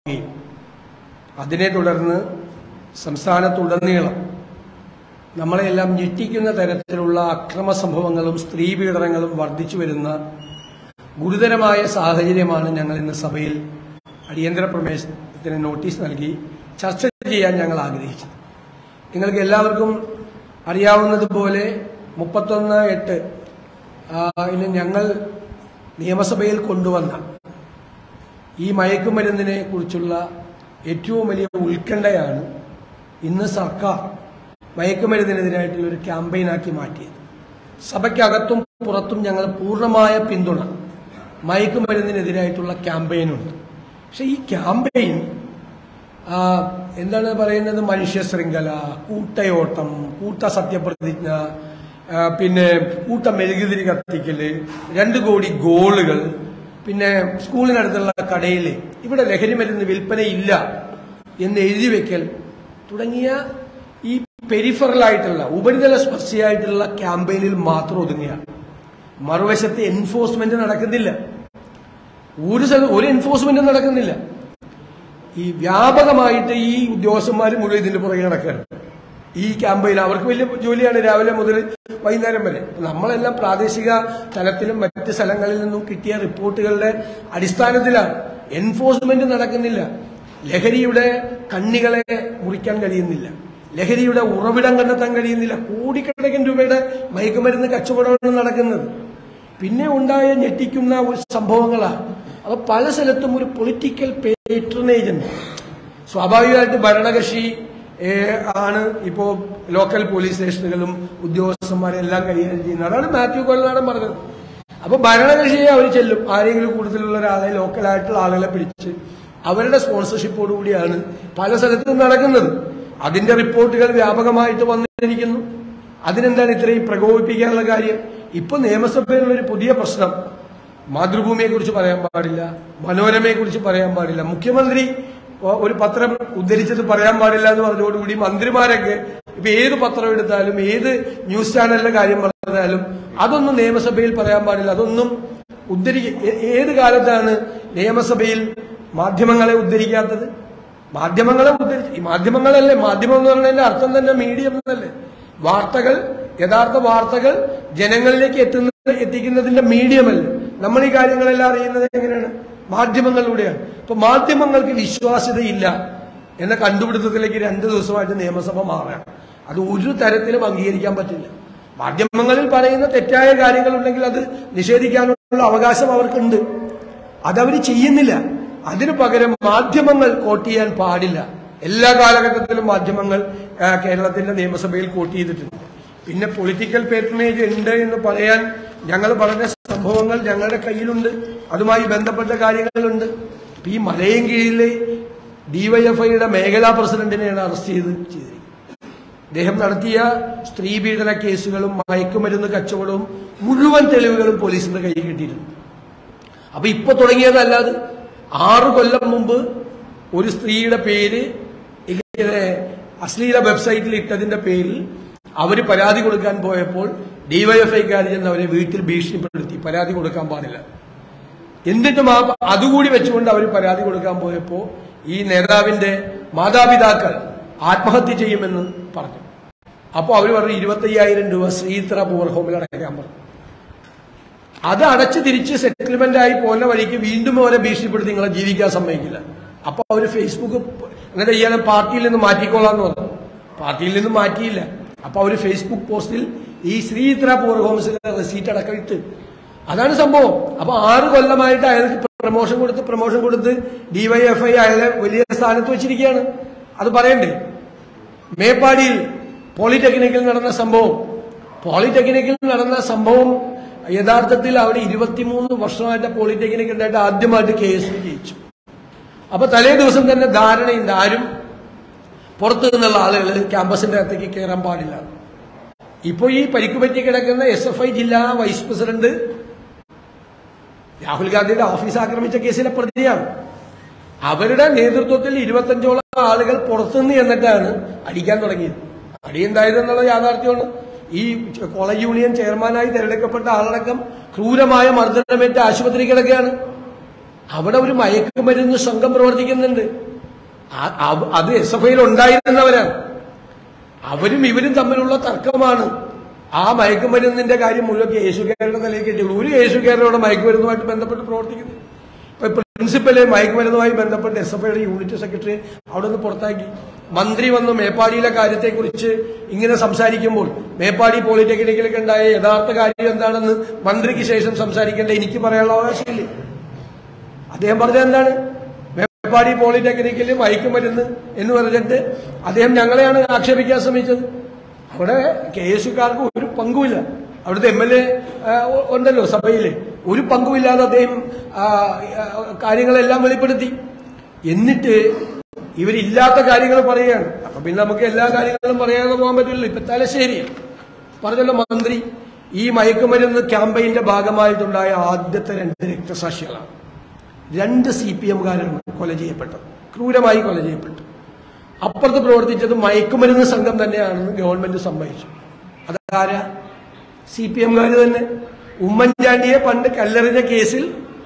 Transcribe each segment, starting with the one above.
ഉണ്ടാവുകയും അതിനെ തുടർന്ന് സംസ്ഥാനത്തുടനീളം നമ്മളെല്ലാം ഞെട്ടിക്കുന്ന തരത്തിലുള്ള അക്രമ സംഭവങ്ങളും സ്ത്രീപീഡനങ്ങളും വർദ്ധിച്ചു വരുന്ന ഗുരുതരമായ സാഹചര്യമാണ് ഞങ്ങൾ ഇന്ന് സഭയിൽ അടിയന്തര പ്രമേയത്തിന് നോട്ടീസ് നൽകി ചർച്ച ചെയ്യാൻ ഞങ്ങൾ ആഗ്രഹിച്ചത്. നിങ്ങൾക്ക് എല്ലാവർക്കും അറിയാവുന്നതുപോലെ 31/8 ഞങ്ങൾ നിയമസഭയിൽ കൊണ്ടുവന്ന ഈ മയക്കുമരുന്നിനെ കുറിച്ചുള്ള ഏറ്റവും വലിയ ഉത്കണ്ഠയാണ് ഇന്ന് സർക്കാർ മയക്കുമരുന്നിനെതിരായിട്ടുള്ള ഒരു ക്യാമ്പയിനാക്കി മാറ്റിയത്. സഭയ്ക്കകത്തും പുറത്തും ഞങ്ങൾ പൂർണ്ണമായ പിന്തുണ മയക്കുമരുന്നിനെതിരായിട്ടുള്ള ക്യാമ്പയിനുണ്ട്. പക്ഷെ ഈ ക്യാമ്പയിൻ എന്താണ് പറയുന്നത്, മനുഷ്യ ശൃംഖല, കൂട്ടയോട്ടം, കൂട്ട സത്യപ്രതിജ്ഞ, പിന്നെ കൂട്ട മെഴുകുതിരി കത്തിക്കല്, 2 കോടി ഗോളുകൾ, പിന്നെ സ്കൂളിനടുത്തുള്ള കടയിൽ ഇവിടെ ലഹരി മരുന്ന് വിൽപ്പനയില്ല എന്ന് എഴുതി വെക്കൽ തുടങ്ങിയ ഈ പെരിഫറലായിട്ടുള്ള ഉപരിതല സ്പർശിയായിട്ടുള്ള ക്യാമ്പയിനിൽ മാത്രം ഒതുങ്ങുകയാണ്. മറുവശത്ത് എൻഫോഴ്സ്മെന്റ് നടക്കുന്നില്ല, ഒരു എൻഫോഴ്സ്മെന്റും നടക്കുന്നില്ല. ഈ വ്യാപകമായിട്ട് ഈ ഉദ്യോഗസ്ഥന്മാർ മുഴുവൻ ഇതിന്റെ പുറകെ നടക്കുകയാണ്. ഈ ക്യാമ്പയിൻ അവർക്ക് വലിയ ജോലിയാണ്, രാവിലെ മുതൽ വൈകുന്നേരം വരെ. നമ്മളെല്ലാം പ്രാദേശിക തലത്തിലും മറ്റ് സ്ഥലങ്ങളിൽ നിന്നും കിട്ടിയ റിപ്പോർട്ടുകളുടെ അടിസ്ഥാനത്തിലാണ്. എൻഫോഴ്സ്മെന്റ് നടക്കുന്നില്ല, ലഹരിയുടെ കണ്ണികളെ മുറിക്കാൻ കഴിയുന്നില്ല, ലഹരിയുടെ ഉറവിടം കണ്ടെത്താൻ കഴിയുന്നില്ല. കോടിക്കണക്കിന് രൂപയുടെ മയക്കുമരുന്ന് കച്ചവടമാണ് നടക്കുന്നത്. പിന്നെ ഉണ്ടായ ഞെട്ടിക്കുന്ന ഒരു സംഭവങ്ങളാണ്. അപ്പൊ പല സ്ഥലത്തും ഒരു പൊളിറ്റിക്കൽ പേട്രണേജ് ഉണ്ട്. സ്വാഭാവികമായിട്ട് ഭരണകക്ഷി ആണ് ഇപ്പോ ലോക്കൽ പോലീസ് സ്റ്റേഷനുകളും ഉദ്യോഗസ്ഥന്മാരെല്ലാം കൈകാര്യം ചെയ്യുന്നത്. അതാണ് മാത്യു കൊല്ലനാടൻ പറഞ്ഞത്. അപ്പൊ ഭരണകക്ഷിയെ അവർ ചെല്ലും, ആരെങ്കിലും കൂടുതലുള്ള ഒരാളെ, ലോക്കലായിട്ടുള്ള ആളുകളെ പിടിച്ച് അവരുടെ സ്പോൺസർഷിപ്പോടുകൂടിയാണ് പല സ്ഥലത്തും നടക്കുന്നത്. അതിന്റെ റിപ്പോർട്ടുകൾ വ്യാപകമായിട്ട് വന്നിരിക്കുന്നു. അതിനെന്താണ് ഇത്രയും പ്രകോപിപ്പിക്കാനുള്ള കാര്യം? ഇപ്പൊ നിയമസഭയിലുള്ള ഒരു പുതിയ പ്രശ്നം, മാതൃഭൂമിയെ കുറിച്ച് പറയാൻ പാടില്ല, മനോരമയെ കുറിച്ച് പറയാൻ പാടില്ല, മുഖ്യമന്ത്രി ഒരു പത്രം ഉദ്ധരിച്ചത് പറയാൻ പാടില്ല എന്ന് പറഞ്ഞതോടുകൂടി മന്ത്രിമാരൊക്കെ ഇപ്പൊ ഏത് പത്രം എടുത്താലും ഏത് ന്യൂസ് ചാനലിന്റെ കാര്യം പറഞ്ഞാലും അതൊന്നും നിയമസഭയിൽ പറയാൻ പാടില്ല, അതൊന്നും ഏത് കാലത്താണ് നിയമസഭയിൽ മാധ്യമങ്ങളെ ഉദ്ധരിക്കാത്തത്? മാധ്യമങ്ങളല്ലേ, മാധ്യമം എന്ന് പറഞ്ഞതിന്റെ അർത്ഥം തന്നെ മീഡിയം എന്നല്ലേ. വാർത്തകൾ, യഥാർത്ഥ വാർത്തകൾ ജനങ്ങളിലേക്ക് എത്തിക്കുന്നതിന്റെ മീഡിയമല്ലേ. നമ്മൾ ഈ കാര്യങ്ങളെല്ലാം അറിയുന്നത് എങ്ങനെയാണ്? മാധ്യമങ്ങളിലൂടെയാണ്. ഇപ്പൊ മാധ്യമങ്ങൾക്ക് വിശ്വാസ്യതയില്ല എന്ന കണ്ടുപിടുത്തത്തിലേക്ക് 2 ദിവസമായിട്ട് നിയമസഭ മാറുകയാണ്. അത് ഒരു തരത്തിലും അംഗീകരിക്കാൻ പറ്റില്ല. മാധ്യമങ്ങളിൽ പറയുന്ന തെറ്റായ കാര്യങ്ങളുണ്ടെങ്കിൽ അത് നിഷേധിക്കാനുള്ള അവകാശം അവർക്കുണ്ട്, അതവർ ചെയ്യുന്നില്ല. അതിനു പകരം മാധ്യമങ്ങൾ കോട്ട് ചെയ്യാൻ പാടില്ല. എല്ലാ കാലഘട്ടത്തിലും മാധ്യമങ്ങൾ കേരളത്തിന്റെ നിയമസഭയിൽ കോട്ട് ചെയ്തിട്ടുണ്ട്. പിന്നെ പൊളിറ്റിക്കൽ പേട്രണേജ് ഉണ്ട് എന്ന് പറയാൻ ഞങ്ങൾ പറഞ്ഞ സംഭവങ്ങൾ ഞങ്ങളുടെ കയ്യിലുണ്ട്, അതുമായി ബന്ധപ്പെട്ട കാര്യങ്ങളുണ്ട്. ഈ മലയൻകീഴിലെ ഡിവൈഎഫ്ഐയുടെ മേഖലാ പ്രസിഡന്റിനെയാണ് അറസ്റ്റ് ചെയ്തിരിക്കുന്നത്. അദ്ദേഹം നടത്തിയ സ്ത്രീപീഡന കേസുകളും മയക്കുമരുന്ന് കച്ചവടവും മുഴുവൻ തെളിവുകളും പോലീസിന്റെ കയ്യിൽ കിട്ടിയിരുന്നു. അപ്പൊ ഇപ്പൊ തുടങ്ങിയതല്ലാതെ 6 കൊല്ലം മുമ്പ് ഒരു സ്ത്രീയുടെ പേര് ഇങ്ങനെ അശ്ലീല വെബ്സൈറ്റിൽ ഇട്ടതിന്റെ പേരിൽ അവര് പരാതി കൊടുക്കാൻ പോയപ്പോൾ ഡിവൈഎഫ്ഐക്കാർ ചെന്ന് അവരെ വീട്ടിൽ ഭീഷണിപ്പെടുത്തി, പരാതി കൊടുക്കാൻ പാടില്ല. എന്നിട്ടും അതുകൂടി വെച്ചുകൊണ്ട് അവർ പരാതി കൊടുക്കാൻ പോയപ്പോ ഈ നേതാവിന്റെ മാതാപിതാക്കൾ ആത്മഹത്യ ചെയ്യുമെന്ന് പറഞ്ഞു. അപ്പോൾ അവർ പറഞ്ഞു 25,000 രൂപ ശ്രീത്ര പൂർ ഹോമിൽ അടയ്ക്കാൻ പറഞ്ഞു. അത് അടച്ച് തിരിച്ച് സെറ്റിൽമെന്റ് ആയി പോകുന്ന വഴിക്ക് വീണ്ടും അവരെ ഭീഷണിപ്പെടുത്തി നിങ്ങളെ ജീവിക്കാൻ സമ്മതിക്കില്ല. അപ്പൊ അവര് ഫേസ്ബുക്ക് എന്നിട്ട് ഇയാളെ പാർട്ടിയിൽ നിന്ന് മാറ്റിക്കൊള്ളാന്ന് പറഞ്ഞു. പാർട്ടിയിൽ നിന്ന് മാറ്റിയില്ല. അപ്പൊ അവര് ഫേസ്ബുക്ക് പോസ്റ്റിൽ ഈ ശ്രീത്ര പൂർ ഹോംസിന്റെ റെസീറ്റ് അടക്കം ഇട്ട്. അതാണ് സംഭവം. അപ്പൊ 6 കൊല്ലമായിട്ട് അയാൾക്ക് പ്രൊമോഷൻ കൊടുത്ത് ഡിവൈഎഫ്ഐ അയാളെ വലിയ സ്ഥാനത്ത് വെച്ചിരിക്കുകയാണ്. അത് പറയണ്ടേ? മേപ്പാടിയിൽ പോളിടെക്നിക്കിൽ നടന്ന സംഭവം യഥാർത്ഥത്തിൽ അവിടെ 23 വർഷമായിട്ട് പോളിടെക്നിക് ഉണ്ടായിട്ട് ആദ്യമായിട്ട് കേസ് ജയിച്ചു. അപ്പൊ തലേ ദിവസം തന്നെ ധാരണയുണ്ട്, ആരും പുറത്തു നിന്നുള്ള ആളുകൾ ക്യാമ്പസിന്റെ അകത്തേക്ക് കയറാൻ പാടില്ല. ഇപ്പൊ ഈ പരിക്കുപറ്റി കിടക്കുന്ന SFI ജില്ലാ വൈസ് പ്രസിഡന്റ് രാഹുൽ ഗാന്ധിയുടെ ഓഫീസ് ആക്രമിച്ച കേസിലെ പ്രതിയാണ്. അവരുടെ നേതൃത്വത്തിൽ 25ഓളം ആളുകൾ പുറത്തുനിന്ന് എന്നിട്ടാണ് അടിക്കാൻ തുടങ്ങിയത്. അടിയുണ്ടായതെന്നുള്ള യാഥാർത്ഥ്യമാണ്. ഈ കോളേജ് യൂണിയൻ ചെയർമാനായി തെരഞ്ഞെടുക്കപ്പെട്ട ആളടക്കം ക്രൂരമായ മർദ്ദനമേറ്റ് ആശുപത്രി കിടക്കുകയാണ്. അവിടെ ഒരു മയക്കുമരുന്ന് സംഘം പ്രവർത്തിക്കുന്നുണ്ട്. അത് SFIയിൽ ഉണ്ടായിരുന്നവരാണ്. അവരും ഇവരും തമ്മിലുള്ള തർക്കമാണ്. ആ മയക്കുമരുന്നിന്റെ കാര്യം മുഴുവൻ കേസുകാരുടെ നിലയിൽ കിട്ടിയുള്ളൂ. ഒരു കേസുകാരുടെ മയക്കുമരുന്നുമായിട്ട് ബന്ധപ്പെട്ട് പ്രവർത്തിക്കുന്നു. പ്രിൻസിപ്പല് മയക്കുമരുന്നുമായി ബന്ധപ്പെട്ട് SFIയുടെ യൂണിറ്റ് സെക്രട്ടറി അവിടെ നിന്ന് പുറത്താക്കി. മന്ത്രി വന്ന് മേപ്പാടിയിലെ കാര്യത്തെക്കുറിച്ച് ഇങ്ങനെ സംസാരിക്കുമ്പോൾ മേപ്പാടി പോളിടെക്നിക്കിലേക്ക് ഉണ്ടായ യഥാർത്ഥ കാര്യം എന്താണെന്ന് മന്ത്രിക്ക് ശേഷം സംസാരിക്കേണ്ട എനിക്ക് പറയാനുള്ള അവകാശമില്ലേ? അദ്ദേഹം പറഞ്ഞത് എന്താണ്? മേപ്പാടി പോളിടെക്നിക്കിൽ മയക്കുമരുന്ന് എന്ന് പറഞ്ഞിട്ട് അദ്ദേഹം ഞങ്ങളെയാണ് ആക്ഷേപിക്കാൻ ശ്രമിച്ചത്. അവിടെ കേസുകാർക്ക് ഒരു പങ്കുമില്ല. അവിടുത്തെ MLA ഉണ്ടല്ലോ സഭയില്, ഒരു പങ്കുമില്ലാതെ അദ്ദേഹം കാര്യങ്ങളെല്ലാം വെളിപ്പെടുത്തി. എന്നിട്ട് ഇവരില്ലാത്ത കാര്യങ്ങൾ പറയുകയാണ്. അപ്പൊ പിന്നെ നമുക്ക് എല്ലാ കാര്യങ്ങളും പറയാതെ പോകാൻ പറ്റില്ലല്ലോ. ഇപ്പൊ തലശ്ശേരി പറഞ്ഞല്ലോ മന്ത്രി, ഈ മയക്കുമരുന്ന് ക്യാമ്പയിന്റെ ഭാഗമായിട്ടുണ്ടായ ആദ്യത്തെ 2 രക്തസാക്ഷികളാണ്. 2 CPMകാരാണ് കൊല ചെയ്യപ്പെട്ടത്, ക്രൂരമായി കൊല ചെയ്യപ്പെട്ടു. അപ്പുറത്ത് പ്രവർത്തിച്ചത് മയക്കുമരുന്ന് സംഘം തന്നെയാണെന്ന് ഗവൺമെന്റ് സമ്മതിച്ചു. അതാരാ? CPMകാര് തന്നെ. ഉമ്മൻചാണ്ടിയെ പണ്ട് കല്ലെറിഞ്ഞ കേസിൽ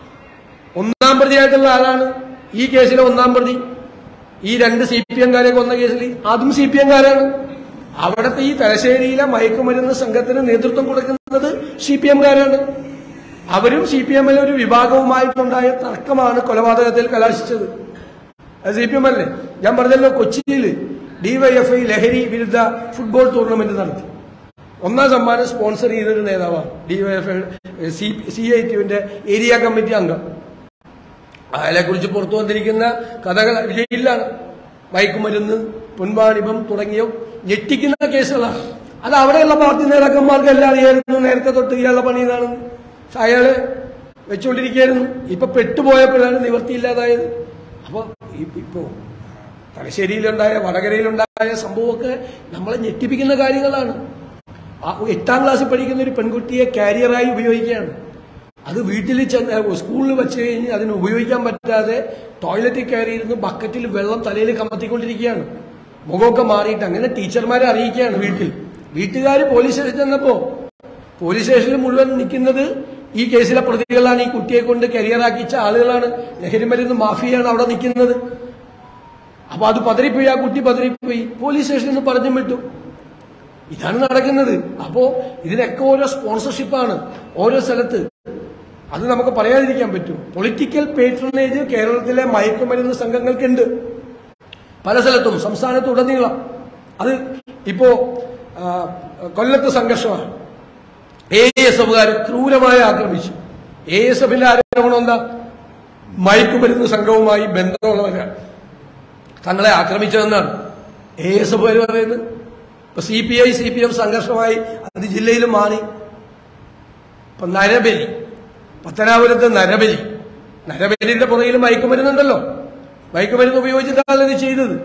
1-ാം പ്രതിയായിട്ടുള്ള ആളാണ് ഈ കേസിലെ 1-ാം പ്രതി. ഈ 2 CPMകാരെ കൊന്ന കേസിൽ അതും CPMകാരാണ്. അവിടുത്തെ ഈ തലശ്ശേരിയിലെ മയക്കുമരുന്ന് സംഘത്തിന് നേതൃത്വം കൊടുക്കുന്നത് CPMകാരാണ്. അവരും CPMലെ ഒരു വിഭാഗവുമായിട്ടുണ്ടായ തർക്കമാണ് കൊലപാതകത്തിൽ കലാശിച്ചത്. അത് CPM അല്ലേ? ഞാൻ പറഞ്ഞല്ലോ, കൊച്ചിയിൽ DYFI ലഹരി വിരുദ്ധ ഫുട്ബോൾ ടൂർണമെന്റ് നടത്തി. 1-ാം സമ്മാനം സ്പോൺസർ ചെയ്തൊരു നേതാവാണ് DYFI CITUവിന്റെ ഏരിയ കമ്മിറ്റി അംഗം. അയാളെക്കുറിച്ച് പുറത്തു വന്നിരിക്കുന്ന കഥകൾ ജയിലിലാണ്. മയക്കുമരുന്ന്, പൊൻവാണിഭം തുടങ്ങിയ ഞെട്ടിക്കുന്ന കേസുകളാണ്. അത് അവിടെയുള്ള പാർട്ടി നേതാക്കന്മാർക്ക് എല്ലാം അറിയായിരുന്നു. നേരത്തെ തൊട്ട് ഇയാളുടെ പണി ഇതാണെന്ന്. പക്ഷെ അയാളെ വെച്ചുകൊണ്ടിരിക്കുകയായിരുന്നു. ഇപ്പൊ പെട്ടുപോയപ്പോഴാണ് നിവൃത്തിയില്ലാതായത്. അപ്പൊ ഇപ്പോ തലശ്ശേരിയിലുണ്ടായ, വടകരയിലുണ്ടായ സംഭവമൊക്കെ നമ്മളെ ഞെട്ടിപ്പിക്കുന്ന കാര്യങ്ങളാണ്. 8-ാം ക്ലാസ്സിൽ പഠിക്കുന്ന ഒരു പെൺകുട്ടിയെ കാരിയറായി ഉപയോഗിക്കുകയാണ്. അത് വീട്ടിൽ സ്കൂളിൽ വെച്ച് കഴിഞ്ഞ് അതിന് ഉപയോഗിക്കാൻ പറ്റാതെ ടോയ്ലറ്റിൽ കയറിയിരുന്ന് ബക്കറ്റിൽ വെള്ളം തലയിൽ കമത്തിക്കൊണ്ടിരിക്കുകയാണ്. മുഖമൊക്കെ മാറിയിട്ട് അങ്ങനെ ടീച്ചർമാരെ അറിയിക്കുകയാണ് വീട്ടുകാർ പോലീസ് സ്റ്റേഷനിൽ ചെന്നപ്പോ പോലീസ് സ്റ്റേഷനിൽ മുഴുവൻ നിൽക്കുന്നത് ഈ കേസിലെ പ്രതികളാണ്. ഈ കുട്ടിയെ കൊണ്ട് കരിയറാക്കിച്ച ആളുകളാണ്. ലഹരിമരുന്ന് മാഫിയാണ് അവിടെ നിൽക്കുന്നത്. അപ്പൊ അത് പതറിപ്പോയി, ആ കുട്ടി പതറിപ്പോയി. പോലീസ് സ്റ്റേഷനിൽ നിന്ന് പറഞ്ഞും വിട്ടു. ഇതാണ് നടക്കുന്നത്. അപ്പോ ഇതിനൊക്കെ ഓരോ സ്പോൺസർഷിപ്പാണ് ഓരോ സ്ഥലത്ത്. അത് നമുക്ക് പറയാതിരിക്കാൻ പറ്റും. പൊളിറ്റിക്കൽ പേട്രണേജ് കേരളത്തിലെ മയക്കുമരുന്ന് സംഘങ്ങൾക്കുണ്ട് പല സ്ഥലത്തും, സംസ്ഥാനത്തുടനീളം. അത് ഇപ്പോ കൊല്ലത്ത് സംഘർഷമാണ്. ASFകാരെ ക്രൂരമായി ആക്രമിച്ചു. ASFിന്റെ ആരോപണം എന്താ? മയക്കുമരുന്ന് സംഘവുമായി ബന്ധമുള്ളവരാണ് തങ്ങളെ ആക്രമിച്ചതെന്നാണ് ASFകാർ പറയുന്നത്. ഇപ്പൊ CPI CPM സംഘർഷമായി അത് ജില്ലയിലും മാറി. ഇപ്പൊ നരബലി, പത്തനാപുരത്ത് നരബലിന്റെ പുറകിൽ മയക്കുമരുന്നുണ്ടല്ലോ. മയക്കുമരുന്ന് ഉപയോഗിച്ചിട്ടാണ് ഇത് ചെയ്തത്.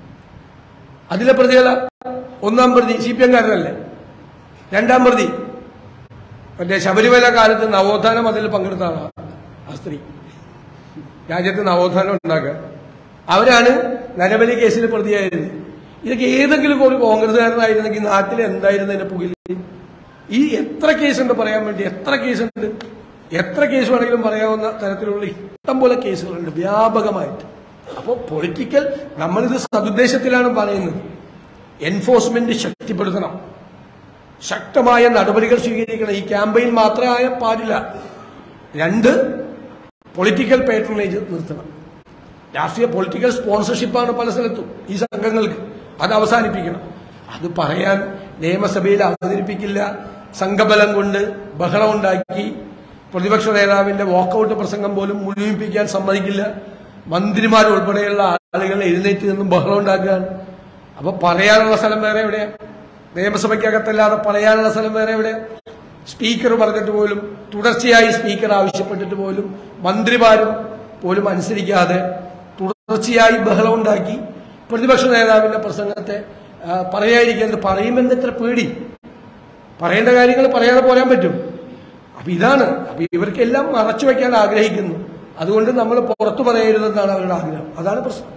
അതിലെ പ്രതികള 1-ാം പ്രതി CPMകാരനല്ലേ. 2-ാം പ്രതി മറ്റേ ശബരിമല കാലത്ത് നവോത്ഥാനം അതിൽ പങ്കെടുത്ത ആളാണ്. ആ സ്ത്രീ രാജ്യത്ത് നവോത്ഥാനം ഉണ്ടാക്കുക. അവരാണ് നരബലി കേസിൽ പ്രതിയായത്. ഇതൊക്കെ ഏതെങ്കിലും ഒരു കോൺഗ്രസ്സുകാരനായിരുന്നെങ്കിൽ നാട്ടിൽ എന്തായിരുന്നു അതിന്റെ പുകിൽ? ഈ എത്ര കേസുണ്ട് പറയാൻ വേണ്ടി? എത്ര കേസുണ്ട്? എത്ര കേസ് വേണമെങ്കിലും പറയാവുന്ന തരത്തിലുള്ള ഇഷ്ടം പോലെ കേസുകളുണ്ട് വ്യാപകമായിട്ട്. അപ്പോൾ പൊളിറ്റിക്കൽ, നമ്മളിത് സതുദ്ദേശത്തിലാണ് പറയുന്നത്. എൻഫോഴ്സ്മെന്റ് ശക്തിപ്പെടുത്തണം, ശക്തമായ നടപടികൾ സ്വീകരിക്കണം. ഈ ക്യാമ്പയിൻ മാത്രമായ പാടില്ല. 2, പൊളിറ്റിക്കൽ പേട്രണേജ് നിർത്തണം. രാഷ്ട്രീയ പൊളിറ്റിക്കൽ സ്പോൺസർഷിപ്പാണ് പല സ്ഥലത്തും ഈ സംഘങ്ങൾക്ക്. അത് അവസാനിപ്പിക്കണം. അത് പറയാൻ നിയമസഭയിൽ അവതരിപ്പിക്കില്ല. സംഘബലം കൊണ്ട് ബഹളമുണ്ടാക്കി പ്രതിപക്ഷ നേതാവിന്റെ വാക്കൌട്ട് പ്രസംഗം പോലും മുഴുമിപ്പിക്കാൻ സമ്മതിക്കില്ല. മന്ത്രിമാരുൾപ്പെടെയുള്ള ആളുകൾ എഴുന്നേറ്റ് നിന്നും ബഹളം ഉണ്ടാക്കുകയാണ്. അപ്പൊ പറയാനുള്ള സ്ഥലം വേറെ എവിടെയാ? നിയമസഭയ്ക്കകത്തല്ലാതെ പറയാനുള്ള സ്ഥലം വേറെ എവിടെയാ? സ്പീക്കർ പറഞ്ഞിട്ട് പോലും, തുടർച്ചയായി സ്പീക്കർ ആവശ്യപ്പെട്ടിട്ട് പോലും മന്ത്രിമാരും പോലും അനുസരിക്കാതെ തുടർച്ചയായി ബഹളം ഉണ്ടാക്കി പ്രതിപക്ഷ നേതാവിന്റെ പ്രസംഗത്തെ പറയാതിരിക്കുന്നത്. പറയുമെന്ന് എത്ര പേടി. പറയേണ്ട കാര്യങ്ങൾ പറയാതെ പോരാൻ പറ്റും. അപ്പൊ ഇതാണ്. അപ്പൊ ഇവർക്കെല്ലാം മറച്ചു വയ്ക്കാൻ ആഗ്രഹിക്കുന്നു. അതുകൊണ്ട് നമ്മൾ പുറത്തു പറയരുതെന്നാണ് അവരുടെ ആഗ്രഹം. അതാണ് പ്രശ്നം.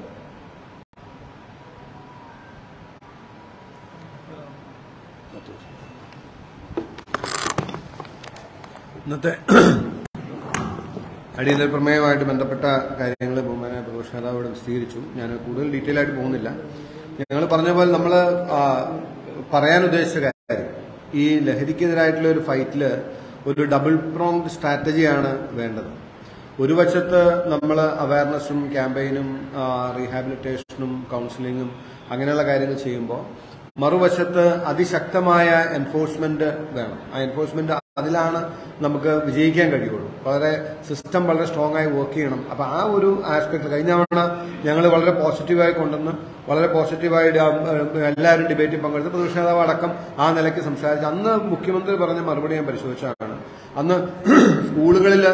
ഇന്നത്തെ അടിയന്തര പ്രമേയവുമായിട്ട് ബന്ധപ്പെട്ട കാര്യങ്ങൾ ബഹുമാന പ്രതിപക്ഷ നേതാവ് വിശദീകരിച്ചു. ഞാൻ കൂടുതൽ ഡീറ്റെയിൽ ആയിട്ട് പോകുന്നില്ല. ഞങ്ങൾ പറഞ്ഞ പോലെ നമ്മൾ പറയാൻ ഉദ്ദേശിച്ച കാര്യം, ഈ ലഹരിക്കെതിരായിട്ടുള്ള ഒരു ഫൈറ്റിൽ ഒരു ഡബിൾ പ്രോങ്ഡ് സ്ട്രാറ്റജിയാണ് വേണ്ടത്. ഒരു വശത്ത് നമ്മൾ അവയർനെസ്സും ക്യാമ്പയിനും റീഹാബിലിറ്റേഷനും കൗൺസിലിങ്ങും അങ്ങനെയുള്ള കാര്യങ്ങൾ ചെയ്യുമ്പോൾ, മറുവശത്ത് അതിശക്തമായ എൻഫോഴ്സ്മെന്റ് വേണം. ആ എൻഫോഴ്സ്മെന്റ് അതിലാണ് നമുക്ക് വിജയിക്കാൻ കഴിയുള്ളൂ. സിസ്റ്റം വളരെ സ്ട്രോങ് ആയി വർക്ക് ചെയ്യണം. അപ്പൊ ആ ഒരു ആസ്പെക്ട് കഴിഞ്ഞ തവണ ഞങ്ങൾ വളരെ പോസിറ്റീവായി കൊണ്ടുവന്ന് വളരെ പോസിറ്റീവായിട്ട് എല്ലാവരും ഡിബേറ്റിൽ പങ്കെടുത്ത് പ്രതിപക്ഷ നേതാവ് അടക്കം ആ നിലയ്ക്ക് സംസാരിച്ച് അന്ന് മുഖ്യമന്ത്രി പറഞ്ഞ മറുപടി ഞാൻ പരിശോധിച്ചതാണ്. അന്ന് സ്കൂളുകളിൽ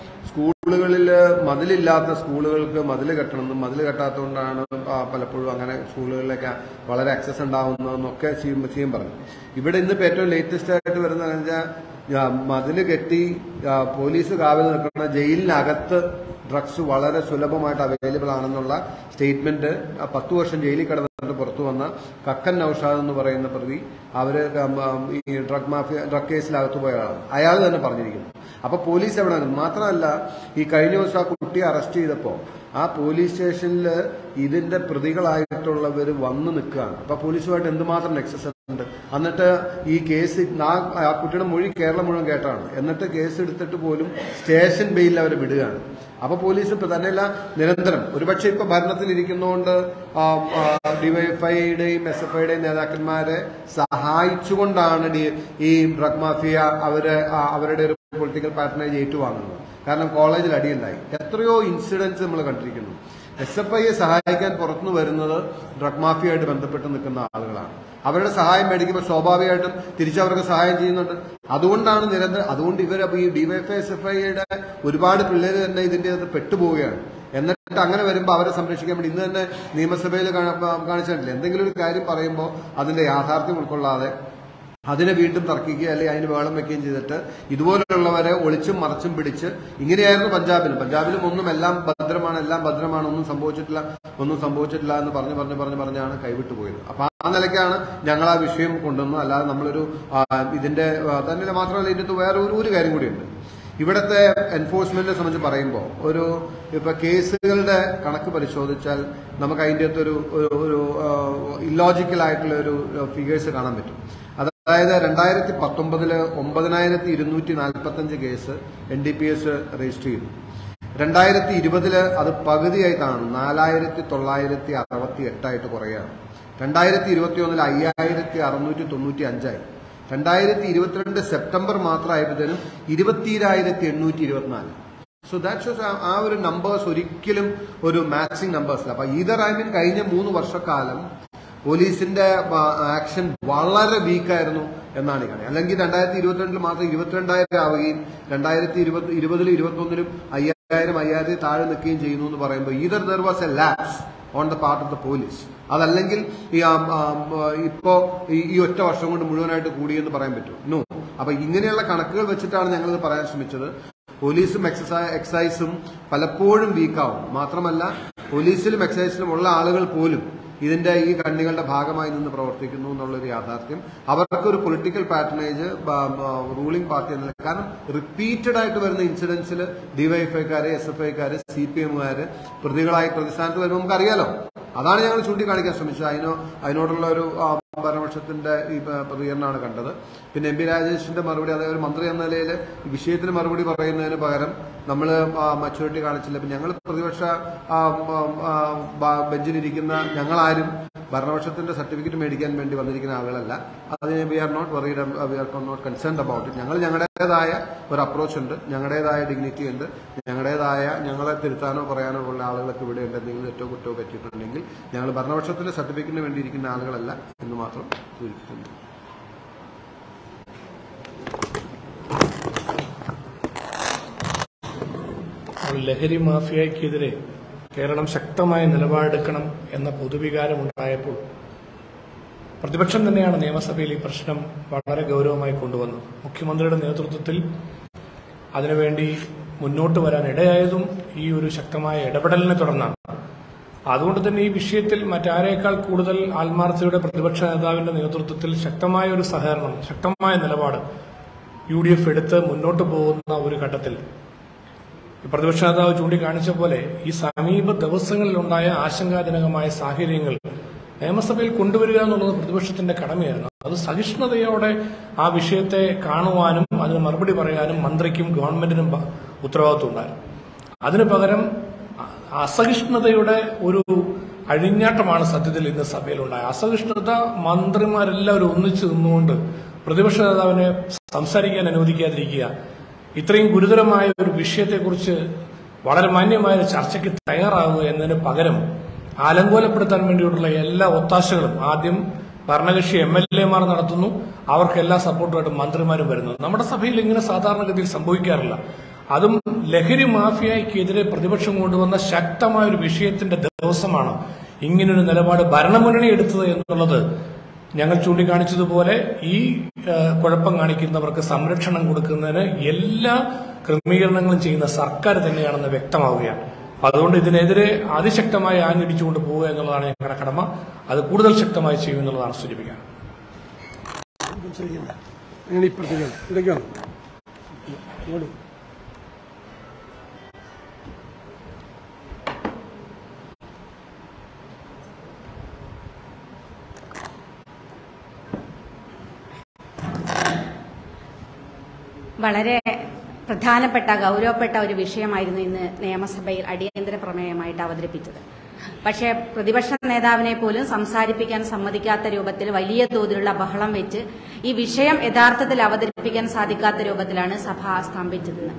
മതിലില്ലാത്ത സ്കൂളുകൾക്ക് മതിൽ കെട്ടണമെന്നും മതിൽ കെട്ടാത്തതുകൊണ്ടാണ് പലപ്പോഴും അങ്ങനെ സ്കൂളുകളിലേക്ക് വളരെ ആക്സസ് ഉണ്ടാവുന്നതെന്നൊക്കെ ചെയ്യും പറഞ്ഞു. ഇവിടെ ഇന്നിപ്പോൾ ഏറ്റവും ലേറ്റസ്റ്റ് ആയിട്ട് വരുന്നതെന്ന് വെച്ചാൽ മതിൽ കെട്ടി പോലീസ് കാവൽ നിൽക്കുന്ന ജയിലിനകത്ത് ഡ്രഗ്സ് വളരെ സുലഭമായിട്ട് അവൈലബിൾ ആണെന്നുള്ള സ്റ്റേറ്റ്മെന്റ് 10 വർഷം ജയിലിൽ കിടന്നിട്ട് പുറത്തു വന്ന കക്കൻ നൌഷാദ് എന്ന് പറയുന്ന പ്രതി അവര് ഈ ഡ്രഗ് കേസിലകത്ത് പോയ ആളാണ്. അയാൾ തന്നെ പറഞ്ഞിരിക്കുന്നു. അപ്പൊ പോലീസ് എവിടെ മാത്രമല്ല, ഈ കഴിഞ്ഞ ദിവസം ആ കുട്ടിയെ അറസ്റ്റ് ചെയ്തപ്പോൾ ആ പോലീസ് സ്റ്റേഷനിൽ ഇതിന്റെ പ്രതികളായിട്ടുള്ളവർ വന്ന് നിൽക്കുകയാണ്. അപ്പൊ പോലീസുമായിട്ട് എന്തുമാത്രം നെക്സസ് ഉണ്ട്. എന്നിട്ട് ഈ കേസ് ആ കുട്ടിയുടെ മൊഴി കേരളം മുഴുവൻ കേട്ടാണ്. എന്നിട്ട് കേസ് എടുത്തിട്ട് പോലും സ്റ്റേഷൻ ബെയിലിൽ അവരെ വിടുകയാണ്. അപ്പൊ പോലീസ് തന്നെയല്ല നിരന്തരം, ഒരുപക്ഷെ ഇപ്പൊ ഭരണത്തിലിരിക്കുന്നതുകൊണ്ട് ഡിവൈഎഫ്ഐയുടെയും SFIയുടെയും നേതാക്കന്മാരെ സഹായിച്ചുകൊണ്ടാണ് ഈ ഡ്രഗ് മാഫിയ അവരുടെ ഒരു പൊളിറ്റിക്കൽ പാർട്ടനേജ് ഏറ്റുവാങ്ങുന്നത്. കാരണം കോളേജിൽ അടിയുണ്ടായി, എത്രയോ ഇൻസിഡൻസ് നമ്മൾ കണ്ടിരിക്കുന്നു. SFIയെ സഹായിക്കാൻ പുറത്തുനിന്ന് വരുന്നത് ഡ്രഗ് മാഫിയയായിട്ട് ബന്ധപ്പെട്ട് നിൽക്കുന്ന ആളുകളാണ്. അവരുടെ സഹായം മേടിക്കുമ്പോൾ സ്വാഭാവികമായിട്ടും തിരിച്ചവർക്ക് സഹായം ചെയ്യുന്നുണ്ട്. അതുകൊണ്ടാണ് അതുകൊണ്ട് ഇവർ ഈ ഡിവൈഎഫ്ഐ SFIയുടെ ഒരുപാട് പിള്ളേർ തന്നെ ഇതിന്റെ അകത്ത് പെട്ടുപോവുകയാണ്. എന്നിട്ട് അങ്ങനെ വരുമ്പോൾ അവരെ സംരക്ഷിക്കാൻ വേണ്ടി ഇന്ന് തന്നെ നിയമസഭയിൽ കാണിച്ചിട്ടില്ല. എന്തെങ്കിലും ഒരു കാര്യം പറയുമ്പോൾ അതിന്റെ യാഥാർത്ഥ്യം ഉൾക്കൊള്ളാതെ അതിനെ വീണ്ടും തർക്കിക്കുക അല്ലെങ്കിൽ അതിന് വേളം വെക്കുകയും ചെയ്തിട്ട് ഇതുപോലുള്ളവരെ ഒളിച്ചും മറച്ചും പിടിച്ച് ഇങ്ങനെയായിരുന്നു പഞ്ചാബിലും എല്ലാം ഭദ്രമാണ് ഒന്നും സംഭവിച്ചിട്ടില്ല എന്ന് പറഞ്ഞാണ് കൈവിട്ടു പോയത്. അപ്പൊ ആ നിലയ്ക്കാണ് ഞങ്ങൾ ആ വിഷയം കൊണ്ടുവന്നത്. അല്ലാതെ നമ്മളൊരു ഇതിന്റെ തന്നെ മാത്രമല്ല, ഇതിന്റെ വേറെ ഒരു കാര്യം കൂടിയുണ്ട്. ഇവിടുത്തെ എൻഫോഴ്സ്മെന്റിനെ സംബന്ധിച്ച് പറയുമ്പോൾ ഇപ്പൊ കേസുകളുടെ കണക്ക് പരിശോധിച്ചാൽ നമുക്ക് അതിന്റെ അകത്തൊരു ഇല്ലോജിക്കൽ ആയിട്ടുള്ള ഒരു ഫിഗേഴ്സ് കാണാൻ പറ്റും. അതായത് 2019 9245 കേസ് NDPS രജിസ്റ്റർ ചെയ്തു. 2020 അത് പകുതിയായി കാണും, 4968 ആയിട്ട് കുറയാണ്. 2021 5695 ആയി. 2022 സെപ്റ്റംബർ മാത്രമായപ്പോഴത്തേനും 20,824. സോ ദാറ്റ് ഷോസ് ആ ഒരു നമ്പേഴ്സ് ഒരിക്കലും ഒരു മാച്ചിങ് നമ്പേഴ്സില്ല. അപ്പൊ കഴിഞ്ഞ 3 വർഷക്കാലം പോലീസിന്റെ ആക്ഷൻ വളരെ വീക്കായിരുന്നു എന്നാണ് ഈ കാണുന്നത്. അല്ലെങ്കിൽ 2022 മാത്രം 22,000 ആവുകയും 2020 21 5000 താഴെ നിൽക്കുകയും ചെയ്യുന്നു എന്ന് പറയുമ്പോൾ either there was a lapse on the part of the police, അതല്ലെങ്കിൽ ഇപ്പോ ഈ ഒറ്റ വർഷം കൊണ്ട് മുഴുവനായിട്ട് കൂടിയെന്ന് പറയാൻ പറ്റും. നോ. അപ്പൊ ഇങ്ങനെയുള്ള കണക്കുകൾ വെച്ചിട്ടാണ് ഞങ്ങളിത് പറയാൻ ശ്രമിച്ചത്. പോലീസും എക്സൈസും പലപ്പോഴും വീക്കാവും. മാത്രമല്ല പോലീസിലും എക്സൈസിലും ഉള്ള ആളുകൾ പോലും ഇതിന്റെ ഈ കണ്ണികളുടെ ഭാഗമായി നിന്ന് പ്രവർത്തിക്കുന്നു എന്നുള്ളൊരു യാഥാർത്ഥ്യം. അവർക്കൊരു പൊളിറ്റിക്കൽ പാറ്റേണേജ് റൂളിംഗ് പാർട്ടി എന്ന, കാരണം റിപ്പീറ്റഡ് ആയിട്ട് വരുന്ന ഇൻസിഡൻസിൽ ഡിവൈഎഫ്ഐക്കാര് SFIക്കാര് CPMകാര് പ്രതിസ്ഥാനത്ത് വരുമ്പോൾ നമുക്കറിയാലോ. അതാണ് ഞങ്ങൾ ചൂണ്ടിക്കാണിക്കാൻ ശ്രമിച്ചത്. അതിനോടുള്ള ഒരു ഭരണപക്ഷത്തിന്റെ ഈ പ്രതികരണമാണ് കണ്ടത്. പിന്നെ MP രാജേഷിന്റെ മറുപടി, അതായത് ഒരു മന്ത്രി എന്ന നിലയിൽ വിഷയത്തിന് മറുപടി പറയുന്നതിന് പകരം നമ്മൾ മച്യൂരിറ്റി കാണിച്ചില്ല. ഞങ്ങൾ പ്രതിപക്ഷ ബെഞ്ചിലിരിക്കുന്ന ഞങ്ങളാരും ഭരണപക്ഷത്തിന്റെ സർട്ടിഫിക്കറ്റ് മേടിക്കാൻ വേണ്ടി വന്നിരിക്കുന്ന ആളുകളല്ല. അതിന് we are not worried, we are not concerned about it. ഞങ്ങളുടേതായ ഒരു അപ്രോച്ച് ഉണ്ട്, ഞങ്ങളുടേതായ ഡിഗ്നിറ്റി ഉണ്ട്, ഞങ്ങളെ തിരുത്താനോ പറയാനോ ഉള്ള ആളുകളൊക്കെ ഇവിടെ ഉണ്ട്. എന്തെങ്കിലും തെറ്റോ കുറ്റോ പറ്റിയിട്ടുണ്ടെങ്കിൽ ഞങ്ങൾ ഭരണപക്ഷത്തിന്റെ സർട്ടിഫിക്കറ്റിന് വേണ്ടി ഇരിക്കുന്ന ആളുകളല്ല എന്ന് മാത്രം സൂചിപ്പിക്കുന്നു. ലഹരി മാഫിയയ്ക്കെതിരെ കേരളം ശക്തമായ നിലപാടെടുക്കണം എന്ന പൊതുവികാരമുണ്ടായപ്പോൾ പ്രതിപക്ഷം തന്നെയാണ് നിയമസഭയിൽ ഈ പ്രശ്നം വളരെ ഗൌരവമായി കൊണ്ടുവന്നത്. മുഖ്യമന്ത്രിയുടെ നേതൃത്വത്തിൽ അതിനുവേണ്ടി മുന്നോട്ട് വരാൻ ഇടയായതും ഈ ഒരു ശക്തമായ ഇടപെടലിനെ തുടർന്നാണ്. അതുകൊണ്ട് തന്നെ ഈ വിഷയത്തിൽ മറ്റാരേക്കാൾ കൂടുതൽ ആത്മാർത്ഥതയുടെ പ്രതിപക്ഷ നേതാവിന്റെ നേതൃത്വത്തിൽ ശക്തമായ ഒരു സഹകരണം, ശക്തമായ നിലപാട് UDF എടുത്ത് മുന്നോട്ട് പോകുന്ന ഒരു ഘട്ടത്തിൽ പ്രതിപക്ഷ നേതാവ് ചൂണ്ടിക്കാണിച്ച പോലെ ഈ സമീപ ദിവസങ്ങളിലുണ്ടായ ആശങ്കാജനകമായ സാഹചര്യങ്ങൾ നിയമസഭയിൽ കൊണ്ടുവരിക എന്നുള്ളത് പ്രതിപക്ഷത്തിന്റെ കടമയായിരുന്നു. അത് സഹിഷ്ണുതയോടെ ആ വിഷയത്തെ കാണുവാനും അതിന് മറുപടി പറയാനും മന്ത്രിക്കും ഗവൺമെന്റിനും ഉത്തരവാദിത്വം ഉണ്ടായിരുന്നു. അതിനു പകരം അസഹിഷ്ണുതയുടെ ഒരു അഴിഞ്ഞാട്ടമാണ് സത്യത്തിൽ ഇന്ന് സഭയിലുണ്ടായത്. അസഹിഷ്ണുത മന്ത്രിമാരെല്ലാവരും ഒന്നിച്ചു നിന്നുകൊണ്ട് പ്രതിപക്ഷ നേതാവിനെ സംസാരിക്കാൻ അനുവദിക്കാതിരിക്കുക, ഇത്രയും ഗുരുതരമായ ഒരു വിഷയത്തെക്കുറിച്ച് വളരെ മാന്യമായ ഒരു ചർച്ചയ്ക്ക് തയ്യാറാകുക എന്നതിന് പകരം അലങ്കോലപ്പെടുത്താൻ വേണ്ടിയിട്ടുള്ള എല്ലാ ഒത്താശകളും ആദ്യം ഭരണകക്ഷി MLA-മാർ നടത്തുന്നു. അവർക്ക് എല്ലാ സപ്പോർട്ടുമായിട്ട് മന്ത്രിമാരും വരുന്നു. നമ്മുടെ സഭയിൽ ഇങ്ങനെ സാധാരണഗതിയിൽ സംഭവിക്കാറില്ല. അതും ലഹരി മാഫിയയ്ക്കെതിരെ പ്രതിപക്ഷം കൊണ്ടുവന്ന ശക്തമായ ഒരു വിഷയത്തിന്റെ ദിവസമാണ് ഇങ്ങനൊരു നിലപാട് ഭരണമുന്നണി എടുത്തത് എന്നുള്ളത് ഞങ്ങൾ ചൂണ്ടിക്കാണിച്ചതുപോലെ ഈ കുഴപ്പം കാണിക്കുന്നവർക്ക് സംരക്ഷണം കൊടുക്കുന്നതിന് എല്ലാ ക്രമീകരണങ്ങളും ചെയ്യുന്ന സർക്കാർ തന്നെയാണെന്ന് വ്യക്തമാവുകയാണ്. അതുകൊണ്ട് ഇതിനെതിരെ അതിശക്തമായി ആഞ്ഞടിച്ചുകൊണ്ട് പോവുക എന്നുള്ളതാണ് ഞങ്ങളുടെ കടമ. അത് കൂടുതൽ ശക്തമായി ചെയ്യുമെന്നുള്ളതാണ് സൂചിപ്പിക്കാൻ. വളരെ പ്രധാനപ്പെട്ട ഗൗരവപ്പെട്ട ഒരു വിഷയമായിരുന്നു ഇന്ന് നിയമസഭയിൽ അടിയന്തര പ്രമേയമായിട്ട് അവതരിപ്പിച്ചത്. പക്ഷേ പ്രതിപക്ഷ നേതാവിനെ പോലും സംസാരിപ്പിക്കാൻ സമ്മതിക്കാത്ത രൂപത്തിൽ വലിയ തോതിലുള്ള ബഹളം വെച്ച് ഈ വിഷയം യഥാർത്ഥത്തിൽ അവതരിപ്പിക്കാൻ സാധിക്കാത്ത രൂപത്തിലാണ് സഭ സ്തംഭിച്ചതെന്ന്.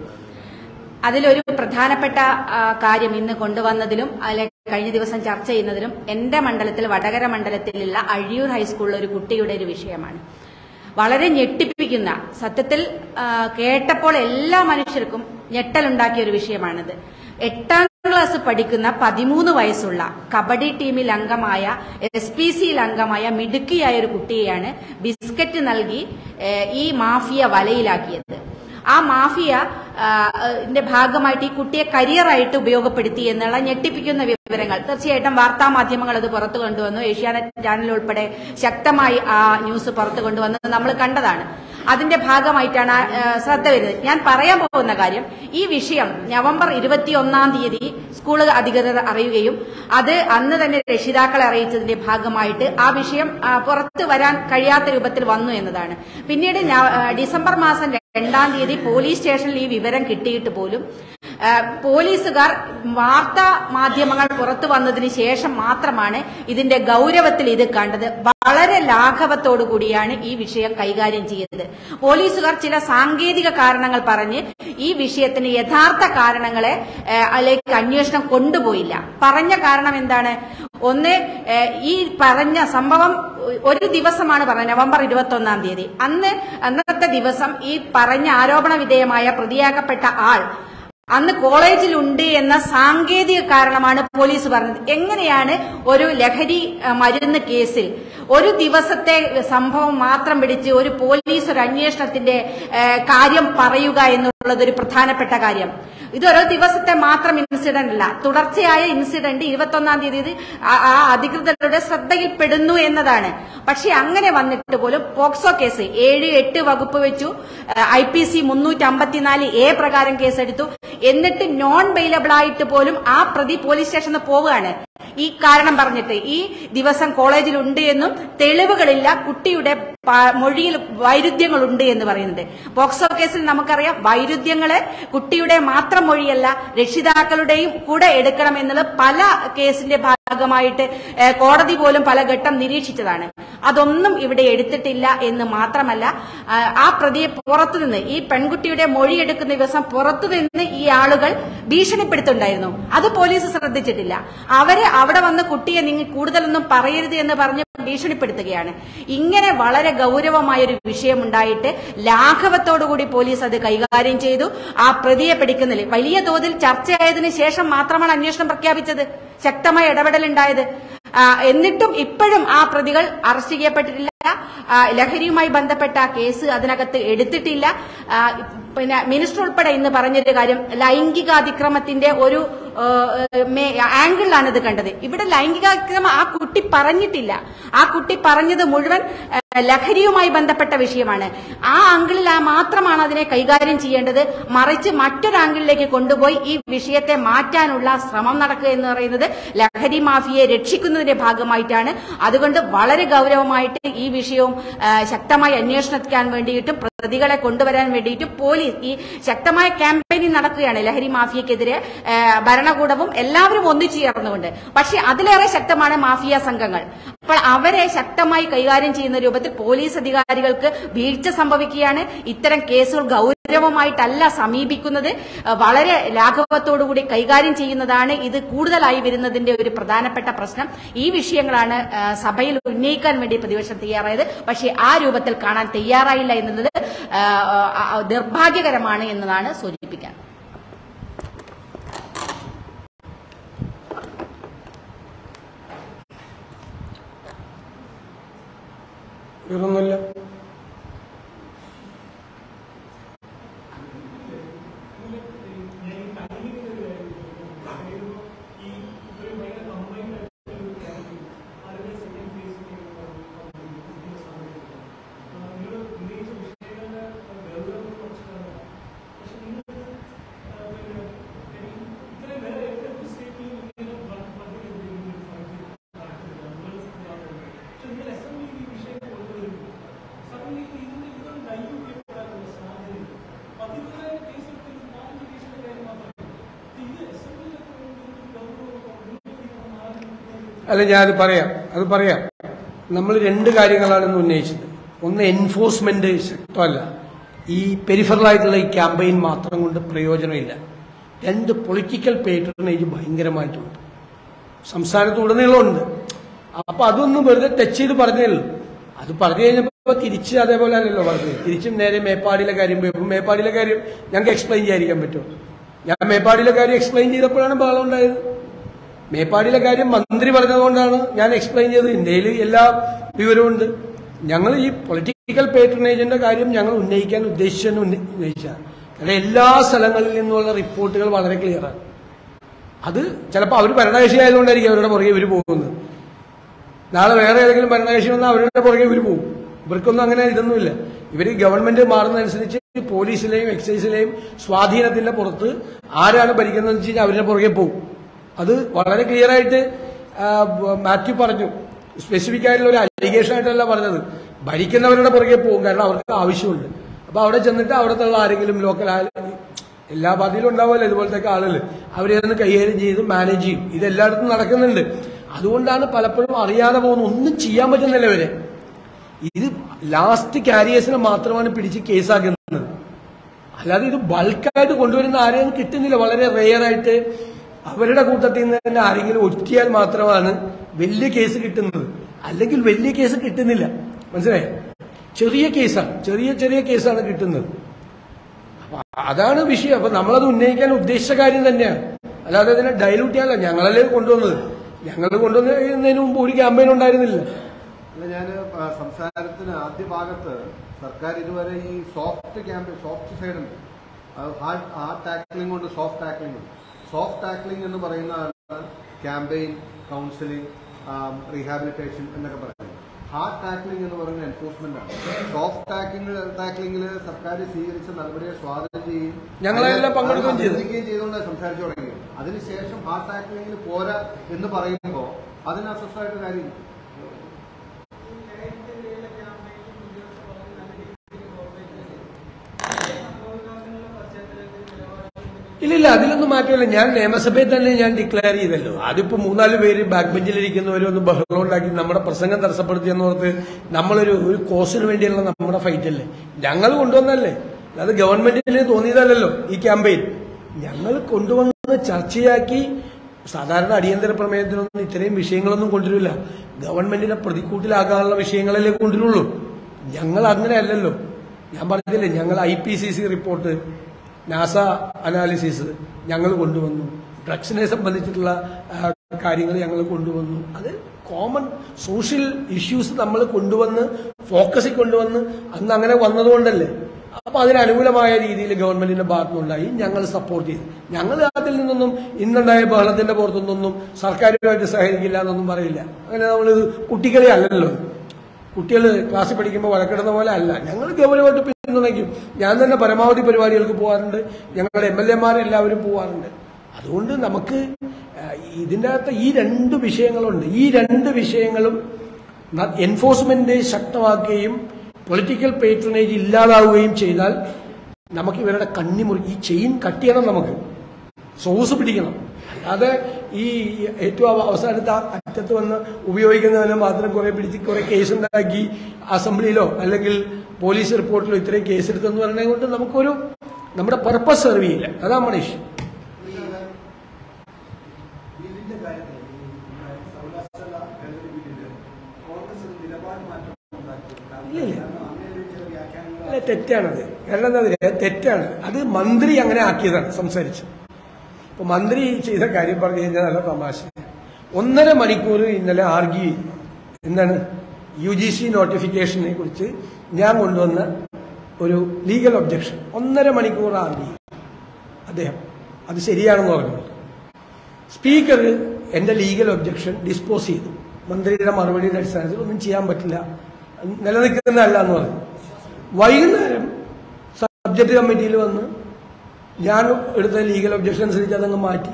അതിലൊരു പ്രധാനപ്പെട്ട കാര്യം ഇന്ന് കൊണ്ടുവന്നതിലും അതിലെ കഴിഞ്ഞ ദിവസം ചർച്ച ചെയ്യുന്നതിലും എന്റെ മണ്ഡലത്തിൽ വടകര മണ്ഡലത്തിലുള്ള അഴിയൂർ ഹൈസ്കൂളിലെ ഒരു കുട്ടിയുടെ ഒരു വിഷയമാണ്. വളരെ ഞെട്ടിപ്പിക്കുന്ന, സത്യത്തിൽ കേട്ടപ്പോൾ എല്ലാ മനുഷ്യർക്കും ഞെട്ടലുണ്ടാക്കിയ ഒരു വിഷയമാണിത്. 8ാം ക്ലാസ് പഠിക്കുന്ന 13 വയസ്സുള്ള കബഡി ടീമിൽ അംഗമായ SPCയിൽ അംഗമായ മിടുക്കിയായ ഒരു കുട്ടിയെയാണ് ബിസ്ക്കറ്റ് നൽകി ഈ മാഫിയ വലയിലാക്കിയത്. ആ മാഫിയ ഭാഗമായിട്ട് ഈ കുട്ടിയെ കരിയറായിട്ട് ഉപയോഗപ്പെടുത്തി എന്നുള്ള ഞെട്ടിപ്പിക്കുന്ന വിവരങ്ങൾ തീർച്ചയായിട്ടും വാർത്താ മാധ്യമങ്ങൾ അത് പുറത്തു കൊണ്ടുവന്നു. ഏഷ്യാനെറ്റ് ചാനൽ ഉൾപ്പെടെ ശക്തമായി ആ ന്യൂസ് പുറത്തു കൊണ്ടുവന്നത് നമ്മൾ കണ്ടതാണ്. അതിന്റെ ഭാഗമായിട്ടാണ് ശ്രദ്ധ വരുന്നത്. ഞാൻ പറയാൻ പോകുന്ന കാര്യം, ഈ വിഷയം നവംബർ 21-ാം തീയതി സ്കൂൾ അധികൃതർ അറിയുകയും അത് അന്ന് തന്നെ രക്ഷിതാക്കളെ അറിയിച്ചതിന്റെ ഭാഗമായിട്ട് ആ വിഷയം പുറത്തു വരാൻ കഴിയാത്ത രൂപത്തിൽ വന്നു എന്നതാണ്. പിന്നീട് ഡിസംബർ മാസം 2-ാം തീയതി പോലീസ് സ്റ്റേഷനിൽ ഈ വിവരം കിട്ടിയിട്ട് പോലും പോലീസുകാർ വാർത്താ മാധ്യമങ്ങൾ പുറത്തു വന്നതിന് ശേഷം മാത്രമാണ് ഇതിന്റെ ഗൗരവത്തിൽ ഇത് കണ്ടത്. വളരെ ലാഘവത്തോടു കൂടിയാണ് ഈ വിഷയം കൈകാര്യം ചെയ്തത്. പോലീസുകാർ ചില സാങ്കേതിക കാരണങ്ങൾ പറഞ്ഞ് ഈ വിഷയത്തിന് യഥാർത്ഥ കാരണങ്ങളെ അതിലേക്ക് അന്വേഷണം കൊണ്ടുപോയില്ല. പറഞ്ഞ കാരണം എന്താണ്? ഒന്ന്, ഈ പറഞ്ഞ സംഭവം ഒരു ദിവസമാണ് പറഞ്ഞത്, നവംബർ 21-ാം തീയതി. അന്നത്തെ ദിവസം ഈ പറഞ്ഞ ആരോപണ വിധേയമായ പ്രതിയാക്കപ്പെട്ട ആൾ അന്ന് കോളേജിലുണ്ട് എന്ന സാങ്കേതിക കാരണമാണ് പോലീസ് പറഞ്ഞത്. എങ്ങനെയാണ് ഒരു ലഹരി മരുന്ന് കേസിൽ ഒരു ദിവസത്തെ സംഭവം മാത്രം പിടിച്ച് ഒരു പോലീസ് ഒരു അന്വേഷണത്തിന്റെ കാര്യം പറയുക എന്നുള്ളത് ഒരു പ്രധാനപ്പെട്ട കാര്യം? ഇതൊരോ ദിവസത്തെ മാത്രം ഇൻസിഡന്റ് അല്ല, തുടർച്ചയായ ഇൻസിഡന്റ് 21-ാം തീയതി ആ അധികൃതരുടെ ശ്രദ്ധയിൽപ്പെടുന്നു എന്നതാണ്. പക്ഷെ അങ്ങനെ വന്നിട്ട് പോലും പോക്സോ കേസ് 7-8 വകുപ്പ് വെച്ചു, IPC 354A പ്രകാരം കേസെടുത്തു. എന്നിട്ട് നോൺ ബെയിലബിൾ ആയിട്ട് പോലും ആ പ്രതി പോലീസ് സ്റ്റേഷനിൽ പോവുകയാണ്. ഈ കാരണം പറഞ്ഞിട്ട് ഈ ദിവസം കോളേജിലുണ്ട് എന്നും തെളിവുകളില്ല, കുട്ടിയുടെ മൊഴിയിൽ വൈരുദ്ധ്യങ്ങളുണ്ട് എന്ന് പറയുന്നുണ്ട്. പോക്സോ കേസിൽ നമുക്കറിയാം, വൈരുദ്ധ്യങ്ങളെ കുട്ടിയുടെ മാത്രം മൊഴിയല്ല രക്ഷിതാക്കളുടെയും കൂടെ എടുക്കണം എന്നുള്ളത് പല കേസിന്റെ ഭാഗമായിട്ട് കോടതി പോലും പല ഘട്ടം നിരീക്ഷിച്ചതാണ്. അതൊന്നും ഇവിടെ എടുത്തിട്ടില്ല എന്ന് മാത്രമല്ല, ആ പ്രതിയെ പുറത്തുനിന്ന് ഈ പെൺകുട്ടിയുടെ മൊഴി എടുക്കുന്ന ദിവസം പുറത്തുനിന്ന് ഈ ആളുകൾ ഭീഷണിപ്പെടുത്തുണ്ടായിരുന്നു. അത് പോലീസ് ശ്രദ്ധിച്ചിട്ടില്ല. അവരെ അവിടെ വന്ന് കുട്ടിയെ നിങ്ങൾ കൂടുതലൊന്നും പറയരുത് എന്ന് പറഞ്ഞ് ഭീഷണിപ്പെടുത്തുകയാണ്. ഇങ്ങനെ വളരെ ഗൗരവമായൊരു വിഷയമുണ്ടായിട്ട് ലാഘവത്തോടുകൂടി പോലീസ് അത് കൈകാര്യം ചെയ്തു. ആ പ്രതിയെ പിടിക്കുന്നതിൽ വലിയ തോതിൽ ചർച്ചയായതിനു ശേഷം മാത്രമാണ് അന്വേഷണം പ്രഖ്യാപിച്ചത്, ശക്തമായ ഇടപെടലുണ്ടായത്. എന്നിട്ടും ഇപ്പോഴും ആ പ്രതികൾ അറസ്റ്റ് ചെയ്യപ്പെട്ടിട്ടില്ല. ലഹരിയുമായി ബന്ധപ്പെട്ട കേസ് അതിനകത്ത് എടുത്തിട്ടില്ല. പിന്നെ മിനിസ്റ്റർ ഉൾപ്പെടെ ഇന്ന് പറഞ്ഞൊരു കാര്യം, ലൈംഗികാതിക്രമത്തിന്റെ ഒരു ആംഗിളിലാണ് ഇത് കണ്ടത്. ഇവിടെ ലൈംഗികാതിക്രമം ആ കുട്ടി പറഞ്ഞിട്ടില്ല. ആ കുട്ടി പറഞ്ഞത് മുഴുവൻ ലഹരിയുമായി ബന്ധപ്പെട്ട വിഷയമാണ്. ആ ആംഗിളിൽ മാത്രമാണ് അതിനെ കൈകാര്യം ചെയ്യേണ്ടത്. മറിച്ച് മറ്റൊരു ആംഗിളിലേക്ക് കൊണ്ടുപോയി ഈ വിഷയത്തെ മാറ്റാനുള്ള ശ്രമം നടക്കുക എന്ന് പറയുന്നത് ലഹരി മാഫിയയെ രക്ഷിക്കുന്നതിന്റെ ഭാഗമായിട്ടാണ്. അതുകൊണ്ട് വളരെ ഗൗരവമായിട്ട് ഈ വിഷയവും ശക്തമായി അന്വേഷണിക്കാൻ വേണ്ടിയിട്ടും പ്രതികളെ കൊണ്ടുവരാൻ വേണ്ടിയിട്ടും പോലീസ് ഈ ശക്തമായ ക്യാമ്പയിനിങ് നടക്കുകയാണ് ലഹരി മാഫിയക്കെതിരെ. ഭരണകൂടവും എല്ലാവരും ഒന്നിച്ചു ചേർന്നുകൊണ്ട്. പക്ഷെ അതിലേറെ ശക്തമാണ് മാഫിയ സംഘങ്ങൾ. അപ്പോൾ അവരെ ശക്തമായി കൈകാര്യം ചെയ്യുന്ന രൂപത്തിൽ പോലീസ് അധികാരികൾക്ക് വീഴ്ച സംഭവിക്കുകയാണ്. ഇത്തരം കേസുകൾ ഗൗരവമായിട്ടല്ല സമീപിക്കുന്നത്, വളരെ ലാഘവത്തോടുകൂടി കൈകാര്യം ചെയ്യുന്നതാണ് ഇത് കൂടുതലായി വരുന്നതിന്റെ ഒരു പ്രധാനപ്പെട്ട പ്രശ്നം. ഈ വിഷയങ്ങളാണ് സഭയിൽ ഉന്നയിക്കാൻ വേണ്ടി പ്രതിപക്ഷം തയ്യാറായത്. പക്ഷേ ആ രൂപത്തിൽ കാണാൻ തയ്യാറായില്ല എന്നത് നിർഭാഗ്യകരമാണ് എന്നതാണ് സൂചിപ്പിക്കാൻ. വേറൊന്നുമില്ല. അല്ല, ഞാനത് പറയാം. നമ്മൾ രണ്ട് കാര്യങ്ങളാണ് ഇന്ന് ഉന്നയിച്ചത്. ഒന്ന്, എൻഫോഴ്സ്മെന്റ് ശക്തമല്ല, ഈ പെരിഫറലായിട്ടുള്ള ഈ ക്യാമ്പയിൻ മാത്രം കൊണ്ട് പ്രയോജനമില്ല. രണ്ട്, പൊളിറ്റിക്കൽ പേട്രണേജ് ഭയങ്കരമായിട്ടുണ്ട്, സംസ്ഥാനത്തുടനീളമുണ്ട്. അപ്പൊ അതൊന്നും വെറുതെ ടച്ച് ചെയ്ത് പറഞ്ഞല്ലോ. അത് പറഞ്ഞു കഴിഞ്ഞപ്പോ തിരിച്ച് അതേപോലെ അല്ലല്ലോ പറഞ്ഞത്. തിരിച്ചും നേരെ മേപ്പാടിയിലെ കാര്യം പോയപ്പോൾ മേപ്പാടിയിലെ കാര്യം ഞങ്ങൾക്ക് എക്സ്പ്ലെയിൻ ചെയ്യാതിരിക്കാൻ പറ്റുമോ? ഞാൻ മേപ്പാടിയിലെ കാര്യം എക്സ്പ്ലെയിൻ ചെയ്തപ്പോഴാണ് ബഹളം ഉണ്ടായത്. മേപ്പാടിയിലെ കാര്യം മന്ത്രി പറഞ്ഞതുകൊണ്ടാണ് ഞാൻ എക്സ്പ്ലെയിൻ ചെയ്തത്. ഇന്ത്യയിൽ എല്ലാ വിവരവുമുണ്ട്. ഞങ്ങൾ ഈ പൊളിറ്റിക്കൽ പേട്രണേജിന്റെ കാര്യം ഞങ്ങൾ ഉന്നയിക്കാൻ ഉന്നയിച്ചാണ്. കാരണം എല്ലാ സ്ഥലങ്ങളിൽ നിന്നുള്ള റിപ്പോർട്ടുകൾ വളരെ ക്ലിയറാണ്. അത് ചിലപ്പോൾ അവർ ഭരണകക്ഷി ആയതുകൊണ്ടായിരിക്കും അവരുടെ പുറകെ ഇവർ പോകുന്നത്. നാളെ വേറെ ഏതെങ്കിലും ഭരണകക്ഷി വന്നാൽ അവരുടെ പുറകെ ഇവർ പോകും. ഇവർക്കൊന്നും അങ്ങനെ ഇതൊന്നുമില്ല. ഇവർ ഗവൺമെന്റ് മാറുന്നതനുസരിച്ച് പോലീസിലെയും എക്സൈസിലെയും സ്വാധീനത്തിന്റെ പുറത്ത് ആരാണ് ഭരിക്കുന്നതെന്ന് വെച്ച് കഴിഞ്ഞാൽ അവരുടെ പുറകെ പോകും. അത് വളരെ ക്ലിയർ ആയിട്ട് മാത്യു പറഞ്ഞു. സ്പെസിഫിക് ആയിട്ടുള്ള ഒരു അലിഗേഷൻ ആയിട്ടല്ല പറഞ്ഞത്. ഭരിക്കുന്നവരുടെ പുറകെ പോകും, കാരണം അവർക്ക് ആവശ്യമുണ്ട്. അപ്പൊ അവിടെ ചെന്നിട്ട് അവിടുത്തെ ആരെങ്കിലും ലോക്കൽ എല്ലാ പാർട്ടിയിലും ഉണ്ടാവുമല്ലോ ഇതുപോലത്തെ ആളുകൾ, അവരെ കൈകാര്യം ചെയ്ത് മാനേജ് ചെയ്യും. ഇതെല്ലായിടത്തും നടക്കുന്നുണ്ട്. അതുകൊണ്ടാണ് പലപ്പോഴും അറിയാതെ പോകുന്നത്. ഒന്നും ചെയ്യാൻ പറ്റുന്നില്ല ഇവരെ. ഇത് ലാസ്റ്റ് കാരിയേഴ്സിനെ മാത്രമാണ് പിടിച്ച് കേസാക്കുന്നത്. അല്ലാതെ ഇത് ബൾക്കായിട്ട് കൊണ്ടുവരുന്ന ആരെയും കിട്ടുന്നില്ല. വളരെ റെയറായിട്ട് അവരുടെ കൂട്ടത്തിൽ നിന്ന് തന്നെ ആരെങ്കിലും ഒറ്റിയാൽ മാത്രമാണ് വലിയ കേസ് കിട്ടുന്നത്. അല്ലെങ്കിൽ വലിയ കേസ് കിട്ടുന്നില്ല. മനസ്സിലായോ? ചെറിയ കേസാണ്, ചെറിയ കേസാണ് കിട്ടുന്നത്. അപ്പൊ അതാണ് വിഷയം. അപ്പൊ നമ്മളത് ഉന്നയിക്കാൻ ഉദ്ദേശിച്ച കാര്യം തന്നെയാണ്. അല്ലാതെ ഇതിനെ ഡൈലൂട്ട് ചെയ്യാനല്ല. ഞങ്ങളല്ലേ കൊണ്ടുവന്നത്. ഞങ്ങൾ കൊണ്ടുവന്നതിന് മുമ്പ് ഒരു ക്യാമ്പയിൻ ഉണ്ടായിരുന്നില്ല. അല്ല, ഞാൻ സംസാരത്തിന് ആദ്യ ഭാഗത്ത് സർക്കാർ ഇതുവരെ ഈ സോഫ്റ്റ് സൈഡുണ്ട്, ഹാർഡ് ടാക്ലിംഗ് കൊണ്ട് സോഫ്റ്റ് ടാക്ലിംഗ് ഉണ്ട്. സോഫ്റ്റ് ടാക്ലിംഗ് എന്ന് പറയുന്നതാണ് ക്യാമ്പയിൻ, കൗൺസിലിംഗ്, റീഹാബിലിറ്റേഷൻ എന്നൊക്കെ പറയുന്നത്. ഹാർഡ് ടാക്ലിംഗ് എന്ന് പറയുന്നത് എൻഫോഴ്സ്മെന്റ് ആണ്. സോഫ്റ്റ് ടാക്ലിംഗിൽ സർക്കാർ സ്വീകരിച്ച നടപടിയെ സ്വാഗതം ചെയ്യും, ഞങ്ങളെല്ലാം പങ്കെടുക്കുകയും ചെയ്തുകൊണ്ട് സംസാരിച്ചു തുടങ്ങി. അതിനുശേഷം ഹാർഡ് ടാക്ലിംഗിൽ പോരാ എന്ന് പറയുമ്പോൾ അതിന് അസ്വസ്ഥമായിട്ട് കാര്യം. ഇല്ലില്ല, അതിലൊന്നും മാറ്റമില്ല. ഞാൻ നിയമസഭയിൽ തന്നെ ഞാൻ ഡിക്ലെയർ ചെയ്തല്ലോ. അതിപ്പോ 3-4 പേര് ബാക്ക് ബെഞ്ചിലിരിക്കുന്നവരൊന്ന് ബഹളം ഉണ്ടാക്കി നമ്മുടെ പ്രസംഗം തടസ്സപ്പെടുത്തിയെന്നോർത്ത് നമ്മളൊരു കോസിന് വേണ്ടിയുള്ള നമ്മുടെ ഫൈറ്റ് അല്ലേ ഞങ്ങൾ കൊണ്ടുവന്നല്ലേ. അത് ഗവൺമെന്റിന് തോന്നിയതല്ലോ ഈ ക്യാമ്പയിൻ. ഞങ്ങൾ കൊണ്ടുവന്ന് ചർച്ചയാക്കി. സാധാരണ അടിയന്തര പ്രമേയത്തിനൊന്നും ഇത്രയും വിഷയങ്ങളൊന്നും കൊണ്ടുവരില്ല. ഗവൺമെന്റിനെ പ്രതിക്കൂട്ടിലാക്കാനുള്ള വിഷയങ്ങളല്ലേ കൊണ്ടുവരുള്ളൂ. ഞങ്ങൾ അങ്ങനെയല്ലല്ലോ. ഞാൻ പറഞ്ഞില്ലേ, ഞങ്ങൾ IPCC റിപ്പോർട്ട്, നാസ അനാലിസിസ് ഞങ്ങൾ കൊണ്ടുവന്നു. ഡ്രഗ്സിനെ സംബന്ധിച്ചിട്ടുള്ള കാര്യങ്ങൾ ഞങ്ങൾ കൊണ്ടുവന്നു. അത് കോമൺ സോഷ്യൽ ഇഷ്യൂസ് നമ്മൾ കൊണ്ടുവന്ന് ഫോക്കസിൽ കൊണ്ടുവന്ന് അന്ന് അങ്ങനെ വന്നതുകൊണ്ടല്ലേ. അപ്പൊ അതിനനുകൂലമായ രീതിയിൽ ഗവൺമെന്റിന്റെ ഭാഗത്തുനിന്നുണ്ടായി. ഞങ്ങൾ സപ്പോർട്ട് ചെയ്തു. ഞങ്ങൾ അതിൽ നിന്നൊന്നും ഇന്നുണ്ടായ ബഹളത്തിന്റെ പുറത്തുനിന്നൊന്നും സർക്കാരുമായിട്ട് സഹകരിക്കില്ല എന്നൊന്നും പറയില്ല. അങ്ങനെ നമ്മളിത് കുട്ടികളെ അല്ലല്ലോ. കുട്ടികൾ ക്ലാസ്സിൽ പഠിക്കുമ്പോൾ വഴക്കിടുന്ന പോലെ അല്ല. ഞങ്ങൾ ഗൗരവമായിട്ട് പിന്തുണയ്ക്കും. ഞാൻ തന്നെ പരമാവധി പരിപാടികൾക്ക് പോകാറുണ്ട്. ഞങ്ങളുടെ MLA-മാരെല്ലാവരും പോകാറുണ്ട്. അതുകൊണ്ട് നമുക്ക് ഇതിൻ്റെ അകത്ത് ഈ രണ്ട് വിഷയങ്ങളുണ്ട്. ഈ രണ്ട് വിഷയങ്ങളും എൻഫോഴ്സ്മെന്റ് ശക്തമാക്കുകയും പൊളിറ്റിക്കൽ പേട്രണേജ് ഇല്ലാതാവുകയും ചെയ്താൽ നമുക്ക് ഇവരുടെ കണ്ണിമുറി ഈ ചെയിൻ കട്ട് ചെയ്യണം. നമുക്ക് സോഴ്സ് പിടിക്കണം. അല്ലാതെ ഈ ഏറ്റവും അവസാനത്തെ അറ്റത്ത് വന്ന് ഉപയോഗിക്കുന്നവനെ മാത്രം കുറെ കേസ് ഉണ്ടാക്കി അസംബ്ലിയിലോ അല്ലെങ്കിൽ പോലീസ് റിപ്പോർട്ടിലോ ഇത്രയും കേസെടുത്തെന്ന് പറയുന്നത് കൊണ്ട് നമുക്കൊരു നമ്മുടെ പർപ്പസ് സെർവ് ചെയ്യില്ല. അതാണ് നമ്മുടെ ഇഷ്യൂ. അല്ല, തെറ്റാണത്. കാരണം എന്താ തെറ്റാണ്. അത് മന്ത്രി അങ്ങനെ ആക്കിയതാണ് സംസാരിച്ച്. ഇപ്പൊ മന്ത്രി ചെയ്ത കാര്യം പറഞ്ഞു കഴിഞ്ഞാൽ നല്ല തമാശ. 1.5 മണിക്കൂർ ഇന്നലെ ആർഗ്യൂ ചെയ്തു. എന്താണ് UGC നോട്ടിഫിക്കേഷനെ കുറിച്ച് ഞാൻ കൊണ്ടുവന്ന ഒരു ലീഗൽ ഒബ്ജക്ഷൻ 1.5 മണിക്കൂർ ആർഗ്യൂ ചെയ്തു അദ്ദേഹം. അത് ശരിയാണെന്ന് പറഞ്ഞു. സ്പീക്കർ എന്റെ ലീഗൽ ഒബ്ജക്ഷൻ ഡിസ്പോസ് ചെയ്തു. മന്ത്രിയുടെ മറുപടിയുടെ അടിസ്ഥാനത്തിൽ ഒന്നും ചെയ്യാൻ പറ്റില്ല, നിലനിൽക്കുന്നതല്ല എന്ന് പറഞ്ഞു. വൈകുന്നേരം സബ്ജക്ട് കമ്മിറ്റിയിൽ വന്ന് ഞാൻ എടുത്ത ലീഗൽ ഒബ്ജക്ഷൻ അനുസരിച്ച് അതങ്ങ് മാറ്റി.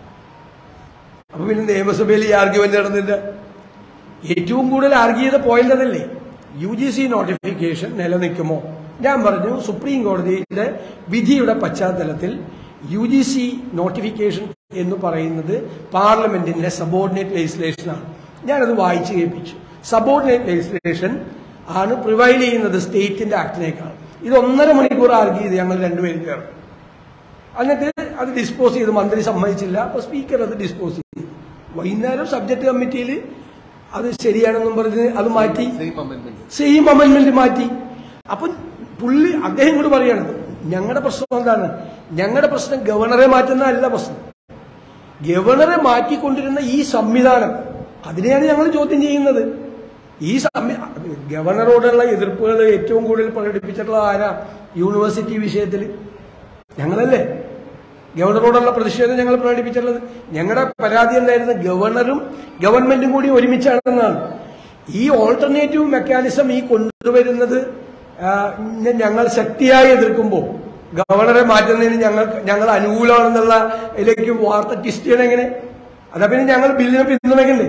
അപ്പൊ പിന്നെ നിയമസഭയിൽ ഈ ആർഗ്യുമെന്റ് നടന്നില്ല. ഏറ്റവും കൂടുതൽ ആർഗ്യൂ ചെയ്ത പോയിന്റ് അതല്ലേ, UGC നോട്ടിഫിക്കേഷൻ നിലനിൽക്കുമോ? ഞാൻ പറഞ്ഞു സുപ്രീം കോടതിയുടെ വിധിയുടെ പശ്ചാത്തലത്തിൽ UGC നോട്ടിഫിക്കേഷൻ എന്ന് പറയുന്നത് പാർലമെന്റിന്റെ സബോർഡിനേറ്റ് ലെജിസ്ലേഷനാണ്. ഞാനത് വായിച്ചു കേൾപ്പിച്ചു. സബോർഡിനേറ്റ് ലെജിസ്ലേഷൻ ആണ് പ്രിവൈൽ ചെയ്യുന്നത് സ്റ്റേറ്റിന്റെ ആക്ടിനേക്കാൾ. ഇത് 1.5 മണിക്കൂർ ആർഗ്യൂ ചെയ്ത് ഞങ്ങൾ രണ്ടുപേരും ചേർന്നു. എന്നിട്ട് അത് ഡിസ്പോസ് ചെയ്ത് മന്ത്രി സമ്മതിച്ചില്ല. അപ്പൊ സ്പീക്കർ അത് ഡിസ്പോസ് ചെയ്തു. വൈകുന്നേരം സബ്ജക്ട് കമ്മിറ്റിയിൽ അത് ശരിയാണെന്നും പറഞ്ഞ് അത് മാറ്റി, സെയിം അമെന്റ്മെന്റ് മാറ്റി. അപ്പൊ അദ്ദേഹം കൂടി പറയാണ് ഞങ്ങളുടെ പ്രശ്നം എന്താണ്? ഞങ്ങളുടെ പ്രശ്നം ഗവർണറെ മാറ്റുന്നതല്ല പ്രശ്നം. ഗവർണറെ മാറ്റിക്കൊണ്ടിരുന്ന ഈ സംവിധാനം, അതിനെയാണ് ഞങ്ങൾ ചോദ്യം ചെയ്യുന്നത്. ഈ ഗവർണറോടുള്ള എതിർപ്പുകൾ ഏറ്റവും കൂടുതൽ പ്രകടിപ്പിച്ചിട്ടുള്ള ആരാ? യൂണിവേഴ്സിറ്റി വിഷയത്തിൽ ഞങ്ങളല്ലേ. ഗവർണറോടുള്ള പ്രതിഷേധം ഞങ്ങൾ പ്രകടിപ്പിച്ചിട്ടുള്ളത്. ഞങ്ങളുടെ പരാതി എന്തായിരുന്നു? ഗവർണറും ഗവൺമെന്റും കൂടി ഒരുമിച്ചാണെന്നാണ്. ഈ ഓൾട്ടർനേറ്റീവ് മെക്കാനിസം ഈ കൊണ്ടുവരുന്നത് ഞങ്ങൾ ശക്തിയായി എതിർക്കുമ്പോൾ ഗവർണറെ മാറ്റുന്നതിന് ഞങ്ങൾ അനുകൂലമാണെന്നുള്ള ഇതിലേക്ക് വാർത്ത ട്വിസ്റ്റ് ചെയ്യണം എങ്ങനെ? അതാ പിന്നെ ഞങ്ങൾ ബില്ലിനെ പിന്തുണയ്ക്കണ്ടേ?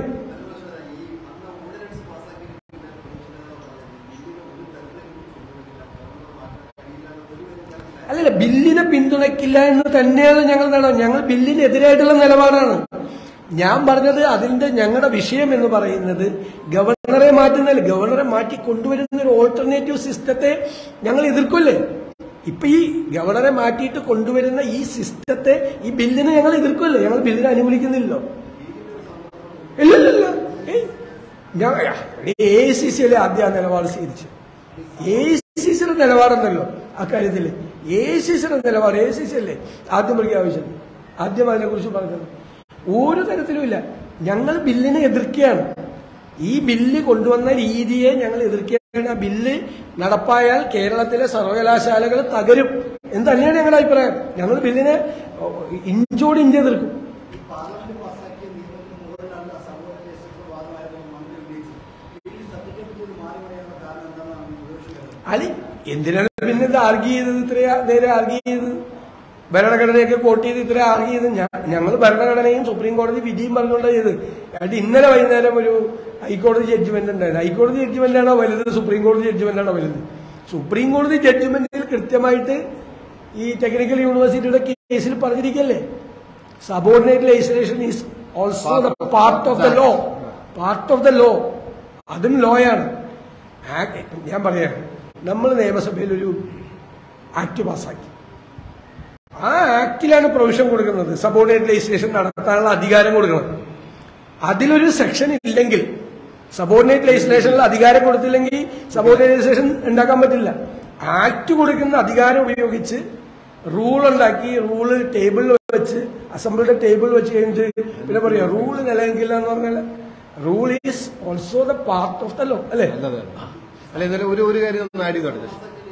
അല്ലല്ല, ബില്ലിനെ പിന്തുണയ്ക്കില്ല എന്ന് തന്നെയാണ് ഞങ്ങൾ ബില്ലിനെതിരായിട്ടുള്ള നിലപാടാണ്. ഞാൻ പറഞ്ഞത് അതിന്റെ ഞങ്ങളുടെ വിഷയം എന്ന് പറയുന്നത് ഗവർണറെ മാറ്റുന്നതല്ല, ഗവർണറെ മാറ്റി കൊണ്ടുവരുന്ന ഒരു ഓൾട്ടർനേറ്റീവ് സിസ്റ്റത്തെ ഞങ്ങൾ എതിർക്കുമല്ലേ. ഇപ്പൊ ഈ ഗവർണറെ മാറ്റിയിട്ട് കൊണ്ടുവരുന്ന ഈ സിസ്റ്റത്തെ, ഈ ബില്ലിനെ ഞങ്ങൾ എതിർക്കുമല്ലേ. ഞങ്ങൾ ബില്ലിനെ അനുകൂലിക്കുന്നില്ലോ. ഇല്ലല്ലോ. AICC അല്ലേ ആദ്യം ആ നിലപാട് സ്വീകരിച്ചു. AICCയുടെ നിലപാടുണ്ടല്ലോ അക്കാര്യത്തില്. AICCയുടെ നിലപാട് AICC അല്ലേ ആദ്യം പ്രഖ്യാപിച്ചത്, ആദ്യം അതിനെക്കുറിച്ച് പറഞ്ഞത്. ഒരു തരത്തിലുമില്ല. ഞങ്ങൾ ബില്ലിനെ എതിർക്കുകയാണ്. ഈ ബില്ല് കൊണ്ടുവന്ന രീതിയെ ഞങ്ങൾ എതിർക്കുകയാണ്. ആ ബില്ല് നടപ്പായാൽ കേരളത്തിലെ സർവകലാശാലകൾ തകരും എന്ന് തന്നെയാണ് ഞങ്ങളുടെ അഭിപ്രായം. ഞങ്ങൾ ബില്ലിനെ ഇഞ്ചോട് ഇഞ്ച് എതിർക്കും. അല്ല, എന്തിനാണ് പിന്നെ ഇത് ആർഗ്യൂ ചെയ്തത്? ഇത്രയും നേരെ ആർഗ്യൂ ചെയ്തത് ഭരണഘടനയൊക്കെ കോട്ട് ചെയ്ത് ഇത്ര ആർഗ്യൂ ചെയ്ത് ഞങ്ങൾ ഭരണഘടനയും സുപ്രീം കോടതി വിധിയും പറഞ്ഞുകൊണ്ടാണ് ചെയ്ത്. അത് ഇന്നലെ വൈകുന്നേരം ഒരു ഹൈക്കോടതി ജഡ്ജ്മെന്റ് ഉണ്ടായിരുന്നു. ഹൈക്കോടതി ജഡ്ജ്മെന്റാണോ വലുത്, സുപ്രീം കോടതി ജഡ്ജ്മെന്റാണോ വലുത്? സുപ്രീം കോടതി ജഡ്ജ്മെന്റിൽ കൃത്യമായിട്ട് ഈ ടെക്നിക്കൽ യൂണിവേഴ്സിറ്റിയുടെ കേസിൽ പറഞ്ഞിരിക്കല്ലേ, subordinate legislation is also the part of the law. Part of the law, അതും ലോയാണ്. ഞാൻ പറയാം, നമ്മൾ നിയമസഭയിൽ ഒരു ആക്ട് പാസ്സാക്കി. ആ ആക്ടിലാണ് പ്രൊവിഷൻ കൊടുക്കുന്നത് സബോർഡിനേറ്റ് ലെജിസ്ലേഷൻ നടത്താനുള്ള അധികാരം കൊടുക്കണം. അതിലൊരു സെക്ഷൻ ഇല്ലെങ്കിൽ, സബോർഡിനേറ്റ് ലെജിസ്ലേഷനിൽ അധികാരം കൊടുത്തില്ലെങ്കിൽ സബോർഡിനേറ്റ് ലെജിസ്ലേഷൻ ഉണ്ടാക്കാൻ പറ്റില്ല. ആക്ട് കൊടുക്കുന്ന അധികാരം ഉപയോഗിച്ച് റൂൾ ഉണ്ടാക്കി, റൂള് ടേബിളിൽ വെച്ച്, അസംബ്ലിയുടെ ടേബിൾ വെച്ച് കഴിഞ്ഞിട്ട് പിന്നെ പറയാം റൂള് നിലനിൽക്കില്ല എന്ന് പറഞ്ഞാൽ rule is also the part of the law അല്ലേ? അല്ല, ഇന്നലെ ഒരു കാര്യം ഒന്ന് ആഡ് ചെയ്തോട്ടെ.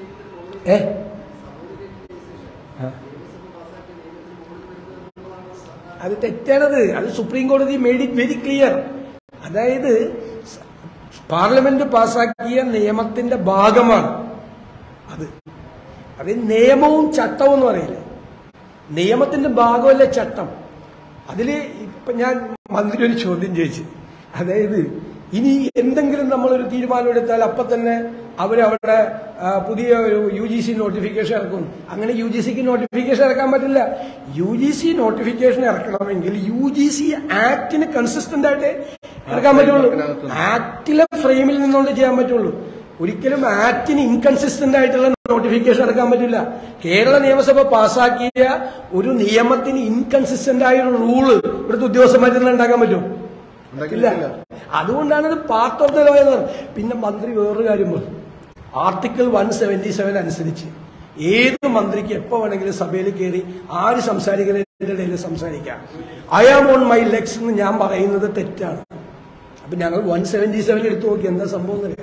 അത് തെറ്റാണത്. അത് സുപ്രീം കോടതി മെയ്ഡ് ഇറ്റ് വെരി ക്ലിയർ. അതായത് പാർലമെന്റ് പാസാക്കിയ നിയമത്തിന്റെ ഭാഗമാണ് അത്. അത് നിയമവും ചട്ടവും എന്ന് പറയില്ലേ, നിയമത്തിന്റെ ഭാഗമല്ല ചട്ടം. അതില് ഇപ്പൊ ഞാൻ മന്ത്രി ഒരു ചോദ്യം ചോദിച്ചു, അതായത് ഇനി എന്തെങ്കിലും നമ്മളൊരു തീരുമാനം എടുത്താൽ അപ്പൊ തന്നെ അവരവിടെ പുതിയ ഒരു UGC നോട്ടിഫിക്കേഷൻ ഇറക്കും. അങ്ങനെ UGC നോട്ടിഫിക്കേഷൻ ഇറക്കാൻ പറ്റില്ല. UGC നോട്ടിഫിക്കേഷൻ ഇറക്കണമെങ്കിൽ UGC ആക്ടിന് കൺസിസ്റ്റന്റ് ആയിട്ട് ഇറക്കാൻ പറ്റുള്ളൂ. ആക്ടിലെ ഫ്രെയിമിൽ നിന്നുകൊണ്ട് ചെയ്യാൻ പറ്റുള്ളൂ. ഒരിക്കലും ആക്ടിന് ഇൻകൺസിസ്റ്റന്റ് ആയിട്ടുള്ള നോട്ടിഫിക്കേഷൻ ഇറക്കാൻ പറ്റില്ല. കേരള നിയമസഭ പാസാക്കിയ ഒരു നിയമത്തിന് ഇൻകൺസിസ്റ്റന്റ് ആയ ഒരു റൂള് ഇവിടുത്തെ ഉദ്യോഗസ്ഥന്മാർ ഉണ്ടാക്കാൻ പറ്റുമോ? ഇല്ല. അതുകൊണ്ടാണ് ഇത് പാർട്ട് ഓഫ് ദ ലോ എന്ന് പറയുന്നത്. പിന്നെ മന്ത്രി വേറൊരു കാര്യം പറഞ്ഞു, ആർട്ടിക്കിൾ 177 അനുസരിച്ച് ഏത് മന്ത്രിക്ക് എപ്പോ വേണമെങ്കിലും സഭയിൽ കയറി ആര് സംസാരിക്കുന്നതിന്റെ ഇടയിൽ സംസാരിക്കാം. I am on my legs എന്ന് ഞാൻ പറയുന്നത് തെറ്റാണ്. അപ്പൊ ഞങ്ങൾ 177 എടുത്തു നോക്കി എന്താ സംഭവം എന്നറിയാം.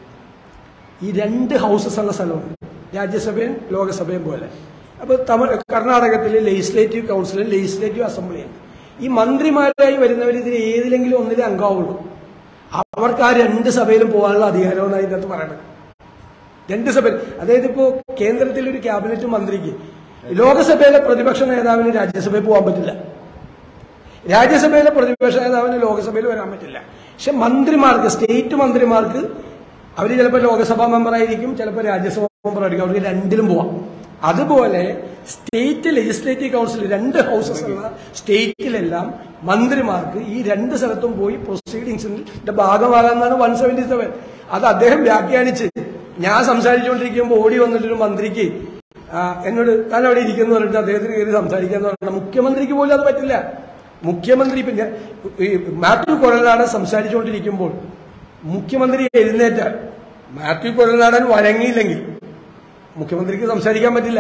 ഈ 2 ഹൗസസ് ഉള്ള സ്ഥലമുണ്ട്, രാജ്യസഭയും ലോകസഭയും പോലെ. അപ്പൊ കർണാടകത്തിലെ ലെജിസ്ലേറ്റീവ് കൗൺസിലും ലെജിസ്ലേറ്റീവ് അസംബ്ലിയും ഈ മന്ത്രിമാരായി വരുന്നവർ ഇതിൽ ഏതിലെങ്കിലും ഒന്നിലെ അംഗമാവുള്ളൂ. അവർക്ക് ആ 2 സഭയിലും പോകാനുള്ള അധികാരമാണ് ഇതിനകത്ത് പറയുന്നത്. 2 സഭയിൽ, അതായത് ഇപ്പോ കേന്ദ്രത്തിലെ ഒരു ക്യാബിനറ്റ് മന്ത്രിക്ക് ലോകസഭയിലെ പ്രതിപക്ഷ നേതാവിന് രാജ്യസഭയിൽ പോകാൻ പറ്റില്ല, രാജ്യസഭയിലെ പ്രതിപക്ഷ നേതാവിന് ലോകസഭയിൽ വരാൻ പറ്റില്ല. പക്ഷെ മന്ത്രിമാർക്ക്, സ്റ്റേറ്റ് മന്ത്രിമാർക്ക്, അവർ ചിലപ്പോൾ ലോകസഭാ മെമ്പറായിരിക്കും, ചിലപ്പോൾ രാജ്യസഭാ മെമ്പറായിരിക്കും, അവർക്ക് 2ലും പോവാം. അതുപോലെ സ്റ്റേറ്റ് ലെജിസ്ലേറ്റീവ് കൗൺസിൽ 2 ഹൗസസ് ഉള്ള സ്റ്റേറ്റിലെല്ലാം മന്ത്രിമാർക്ക് ഈ 2 സ്ഥലത്തും പോയി പ്രൊസീഡിങ്സിന്റെ ഭാഗമാകാമെന്നാണ് 177. അത് അദ്ദേഹം വ്യാഖ്യാനിച്ച് ഞാൻ സംസാരിച്ചുകൊണ്ടിരിക്കുമ്പോൾ ഓടി വന്നിട്ടൊരു മന്ത്രിക്ക് എന്നോട് താൻ അവിടെ ഇരിക്കുന്നു പറഞ്ഞിട്ട് അദ്ദേഹത്തിന് കയറി സംസാരിക്കാന്ന് പറഞ്ഞാൽ മുഖ്യമന്ത്രിക്ക് പോലും അത് പറ്റില്ല. മുഖ്യമന്ത്രി പിന്നെ മാത്യു കുഴൽനാടൻ സംസാരിച്ചുകൊണ്ടിരിക്കുമ്പോൾ മുഖ്യമന്ത്രി എഴുന്നേറ്റാൽ മാത്യു കുഴൽനാടൻ വഴങ്ങിയില്ലെങ്കിൽ മുഖ്യമന്ത്രിക്ക് സംസാരിക്കാൻ പറ്റില്ല.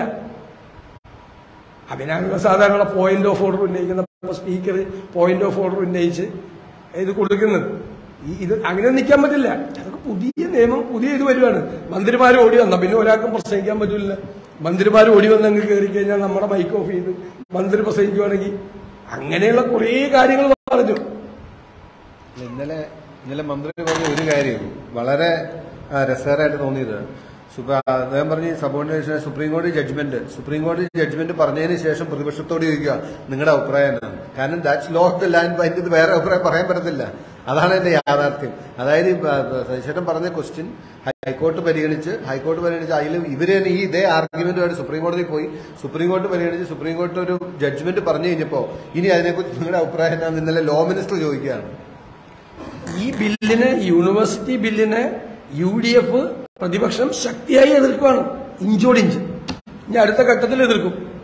അതിനാണല്ലോ സാധാരണ പോയിന്റ് ഓഫ് ഓർഡർ ഉന്നയിക്കുന്ന സ്പീക്കർ പോയിന്റ് ഓഫ് ഓർഡർ ഉന്നയിച്ച് ഇത് കൊടുക്കുന്നത്. ഇത് അങ്ങനെ നിൽക്കാൻ പറ്റില്ല. അതൊക്കെ പുതിയ നിയമം, പുതിയ ഇത് വരുവാണ്. മന്ത്രിമാർ ഓടി വന്ന പിന്നെ ഒരാൾക്കും പ്രസംഗിക്കാൻ പറ്റില്ല. മന്ത്രിമാർ ഓടി വന്ന് അങ്ങ് കയറി കഴിഞ്ഞാൽ നമ്മുടെ മൈക്ക് ഓഫ് ചെയ്ത് മന്ത്രി പ്രസംഗിക്കുവാണെങ്കിൽ അങ്ങനെയുള്ള കുറേ കാര്യങ്ങൾ പറഞ്ഞു. ഇന്നലെ മന്ത്രി പറഞ്ഞ ഒരു കാര്യം വളരെ രസകരമായിട്ട് തോന്നിയത്, അദ്ദേഹം പറഞ്ഞ് സബോർഡിനേഷൻ സുപ്രീം കോടതി ജഡ്ജ്മെന്റ് പറഞ്ഞതിന് ശേഷം പ്രതിപക്ഷത്തോട് ചോദിക്കുക നിങ്ങളുടെ അഭിപ്രായം എന്നാണ്. കാരണം that's law of the land. അതിന്റെ വേറെ അഭിപ്രായം പറയാൻ പറ്റത്തില്ല. അതാണ് എന്റെ യാഥാർത്ഥ്യം. അതായത് ശശിധരൻ പറഞ്ഞ ക്വസ്റ്റ്യൻ ഹൈക്കോർട്ട് പരിഗണിച്ച് അതിൽ ഇവര് തന്നെ ഇതേ ആർഗ്യുമെന്റുമായിട്ട് സുപ്രീം കോടതിയിൽ പോയി, സുപ്രീം കോടതി പരിഗണിച്ച് സുപ്രീം കോടതി ഒരു ജഡ്ജ്മെന്റ് പറഞ്ഞു കഴിഞ്ഞപ്പോ ഇനി അതിനെക്കുറിച്ച് നിങ്ങളുടെ അഭിപ്രായം എന്താണെന്ന് ഇന്നലെ ലോ മിനിസ്റ്റർ ചോദിക്കുകയാണ്. ഈ ബില്ലിന്, യൂണിവേഴ്സിറ്റി ബില്ലിന് UDF പ്രതിപക്ഷം ശക്തിയായി എതിർക്കുകയാണ്, ഇഞ്ചോടിഞ്ച്. ഇനി അടുത്ത ഘട്ടത്തിൽ എതിർക്കും.